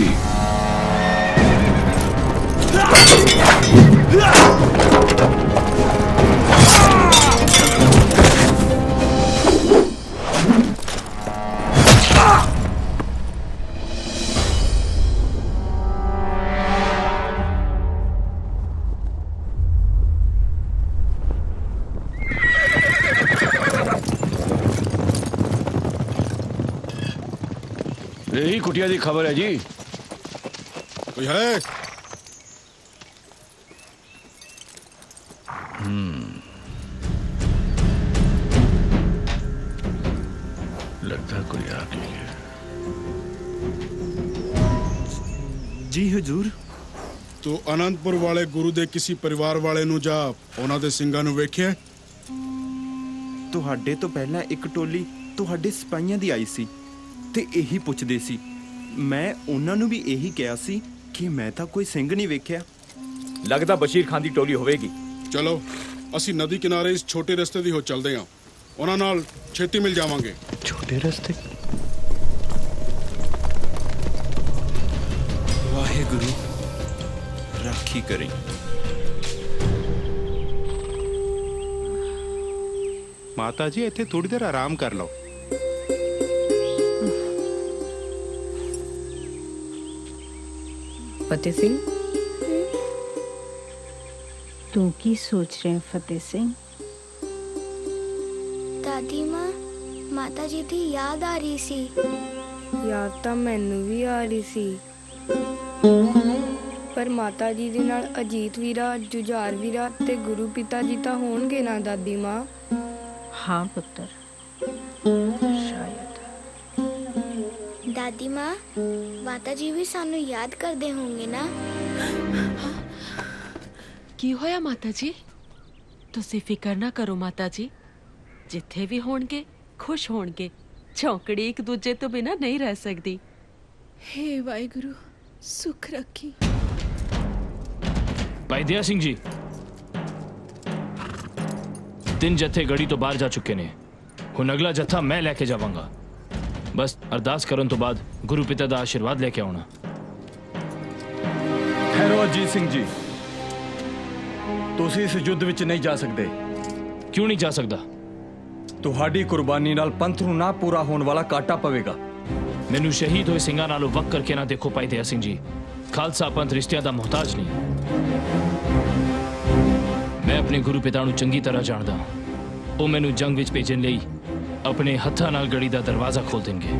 यही कुटिया की खबर है जी। कोई है? लगता कोई आ गई है। जी हुजूर। तो अनंतपुर वाले गुरु दे किसी परिवार वाले ਨੂੰ ਜਾ ਉਹਨਾਂ ਦੇ ਸਿੰਘਾਂ ਨੂੰ ਵੇਖਿਆ? ਤੁਹਾਡੇ ਤੋਂ ਪਹਿਲਾਂ ਇੱਕ ਟੋਲੀ ਤੁਹਾਡੇ ਸਿਪਾਹੀਆਂ ਦੀ ਆਈ ਸੀ ਤੇ ਇਹੀ ਪੁੱਛਦੇ ਸੀ। ਮੈਂ ਉਹਨਾਂ ਨੂੰ ਵੀ ਇਹੀ ਕਿਹਾ ਸੀ ਕਿ ਮੈਂ ਤਾਂ ਕੋਈ ਸਿੰਘ ਨਹੀਂ ਵੇਖਿਆ। ਲੱਗਦਾ ਬਸ਼ੀਰ ਖਾਨ ਦੀ ਟੋਲੀ ਹੋਵੇਗੀ। ਚਲੋ ਅਸੀਂ ਨਦੀ ਕਿਨਾਰੇ ਇਸ ਛੋਟੇ ਰਸਤੇ ਦੀ ਹੋ ਚੱਲਦੇ ਹਾਂ। ਉਹਨਾਂ ਨਾਲ ਛੇਤੀ ਮਿਲ ਜਾਵਾਂਗੇ। ਛੋਟੇ ਰਸਤੇ? ਵਾਹਿਗੁਰੂ ਰਾਖੀ ਕਰੇ। ਮਾਤਾ ਜੀ ਇੱਥੇ ਥੋੜੀ ਦੇਰ ਆਰਾਮ ਕਰ ਲਓ। फतेह सिंह, तू की सोच रहे हैं फतेह सिंह? दादी माँ, माता जी की याद आ रही सी। याद ਤਾਂ ਮੈਨੂੰ ਵੀ ਆ ਰਹੀ ਸੀ, ਪਰ ਮਾਤਾ ਜੀ ਦੇ ਨਾਲ ਅਜੀਤ ਵੀਰਾ, ਜੁਝਾਰ ਵੀਰਾ ਤੇ ਗੁਰੂ ਪਿਤਾ ਜੀ ਤਾਂ ਹੋਣਗੇ ਨਾ ਦਾਦੀ ਮਾਂ? हाँ पुत्र, शायद। दादी माँ, माता जी भी सानू याद करते होंगे ना? ਕੀ ਹੋਇਆ ਮਾਤਾ ਜੀ? ਤੁਸੀਂ ਫਿਕਰ ਨਾ ਕਰੋ ਮਾਤਾ ਜੀ, ਜਿੱਥੇ ਵੀ ਹੋਣਗੇ ਖੁਸ਼ ਹੋਣਗੇ। ਚੌਂਕੜੀ ਇੱਕ ਦੂਜੇ ਤੋਂ ਬਿਨਾਂ ਨਹੀਂ ਰਹਿ ਸਕਦੀ। हे ਵਾਹਿਗੁਰੂ ਸੁਖ ਰੱਖੀ। ਭਾਈ ਦਇਆ ਸਿੰਘ ਜੀ, 3 ਜੱਥੇ ਗੜੀ ਤੋਂ ਬਾਹਰ ਜਾ ਚੁੱਕੇ ਨੇ। ਹੁਣ ਅਗਲਾ ਜੱਥਾ ਮੈਂ ਲੈ ਕੇ ਜਾਵਾਂਗਾ। ਬਸ ਅਰਦਾਸ ਕਰਨ ਤੋਂ ਬਾਅਦ ਗੁਰੂ ਪਿਤਾ ਦਾ ਆਸ਼ੀਰਵਾਦ ਲੈ ਕੇ ਆਉਣਾ। ਠਹਿਰੋ ਅਜੀਤ ਸਿੰਘ ਜੀ, ਤੁਸੀਂ ਇਸ ਯੁੱਧ ਵਿੱਚ ਨਹੀਂ ਜਾ ਸਕਦੇ। ਕਿਉਂ ਨਹੀਂ ਜਾ ਸਕਦਾ? ਤੁਹਾਡੀ ਕੁਰਬਾਨੀ ਨਾਲ ਪੰਥ ਨੂੰ ਨਾ ਪੂਰਾ ਹੋਣ ਵਾਲਾ ਕਾਟਾ ਪਵੇਗਾ। ਮੈਨੂੰ ਸ਼ਹੀਦ ਹੋਏ ਸਿੰਘਾਂ ਨਾਲੋਂ ਵੱਖ ਕਰਕੇ ਨਾ ਦੇਖੋ ਭਾਈ ਦਇਆ ਸਿੰਘ ਜੀ। ਖਾਲਸਾ ਪੰਥ ਰਿਸ਼ਤਿਆਂ ਦਾ ਮੁਹਤਾਜ ਨਹੀਂ। ਮੈਂ ਆਪਣੇ ਗੁਰੂ ਪਿਤਾ ਨੂੰ ਚੰਗੀ ਤਰ੍ਹਾਂ ਜਾਣਦਾ। ਉਹ ਮੈਨੂੰ ਜੰਗ ਵਿੱਚ ਭੇਜਣ ਲਈ ਆਪਣੇ ਹੱਥਾਂ ਨਾਲ ਗੜੀ ਦਾ ਦਰਵਾਜ਼ਾ ਖੋਲ ਦੇਣਗੇ।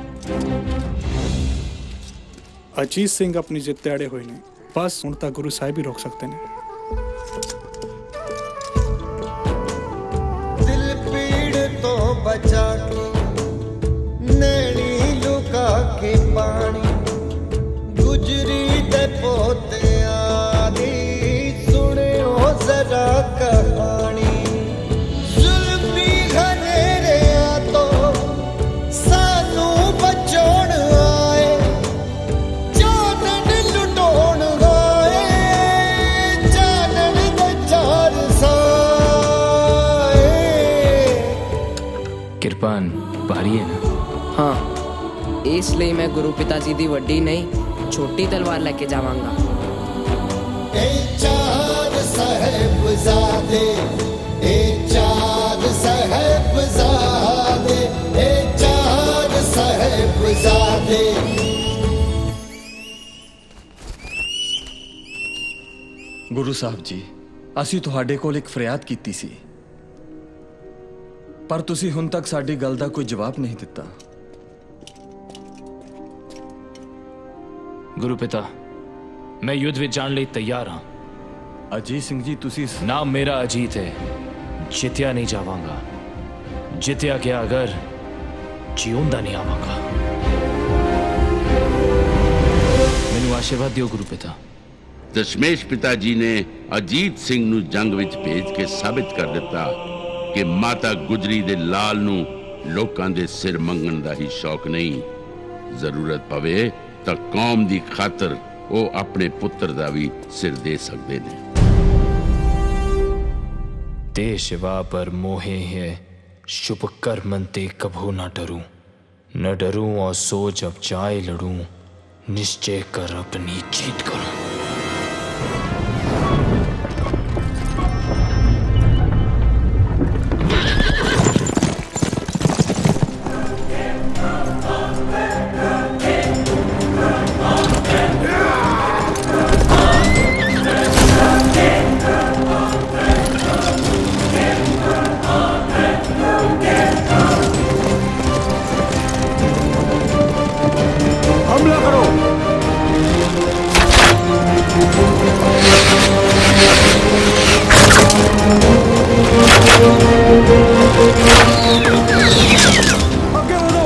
ਅਜੀਤ ਸਿੰਘ ਆਪਣੀ ਜਿੱਤ ਤੇ ਅੜੇ ਹੋਏ ਨੇ। ਬਸ ਹੁਣ ਤਾਂ ਗੁਰੂ ਸਾਹਿਬ ਹੀ ਰੋਕ ਸਕਦੇ ਨੇ। ਦਿਲ ਪੀੜ ਤੋਂ ਬਚਾ ਕੇ ਨੈਣੀ ਲੁਕਾ ਕੇ ਪਾਣੀ ਗੁਜਰੀ ਦੇ ਪੋਤਿਆਂ ਦੀ ਸੁਣਿਓ ਜ਼ਰਾ ਕਹਾਣੀ। ਕਿਰਪਾਨ ਭਾਰੀ ਹੈ ਨਾ? हाँ, इसलिए मैं गुरु पिताजी दी वड्डी नहीं छोटी तलवार लेके जावांगा। चार साहिबजादे, चार साहिबजादे, चार साहिबजादे। ਗੁਰੂ ਸਾਹਿਬ ਜੀ, ਅਸੀਂ ਤੁਹਾਡੇ ਕੋਲ ਇੱਕ ਫਰਿਆਦ ਕੀਤੀ ਸੀ, ਪਰ ਤੁਸੀਂ ਹੁਣ ਤੱਕ ਸਾਡੀ ਗੱਲ ਦਾ ਕੋਈ ਜਵਾਬ ਨਹੀਂ ਦਿੱਤਾ। ਗੁਰੂ ਪਿਤਾ, ਮੈਂ ਯੁੱਧ ਵਿੱਚ ਜਾਣ ਲਈ ਤਿਆਰ ਹਾਂ। ਅਜੀਤ ਸਿੰਘ ਜੀ, ਤੁਸੀਂ ਨਾਮ ਮੇਰਾ ਅਜੀਤ ਹੈ। ਜਿੱਤਿਆ ਨਹੀਂ ਜਾਵਾਂਗਾ। ਜਿੱਤਿਆ ਗਿਆ ਅਗਰ ਜਿਉਂਦਾ ਨਹੀਂ ਆਵਾਂਗਾ। ਮੈਨੂੰ ਆਸ਼ੀਰਵਾਦ ਦਿਓ ਗੁਰੂ ਪਿਤਾ। ਦਸ਼ਮੇਸ਼ ਪਿਤਾ ਜੀ ਨੇ ਅਜੀਤ ਸਿੰਘ ਨੂੰ ਜੰਗ ਵਿੱਚ ਭੇਜ ਕੇ ਸਾਬਿਤ ਕਰ ਦਿੱਤਾ ਕਿ ਮਾਤਾ ਗੁਜਰੀ ਦੇ ਲਾਲ ਨੂੰ ਲੋਕਾਂ ਦੇ ਸਿਰ ਮੰਗਣ ਦਾ ਹੀ ਸ਼ੌਕ ਨਹੀਂ। ਜ਼ਰੂਰਤ ਪਵੇ ਤਾਂ ਕੌਮ ਦੀ ਖਾਤਰ ਉਹ ਆਪਣੇ ਪੁੱਤਰ ਦਾ ਵੀ ਸਿਰ ਦੇ ਸਕਦੇ ਨੇ। ते शिवा पर मोहे है शुभ कर्मन ते कभू न डरूं, न डरूं और सो जब जाए लड़ूं, निश्चय कर अपनी जीत करो। हमला करो। आगे बढ़ो।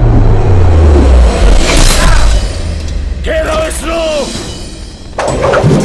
घेरो इसको।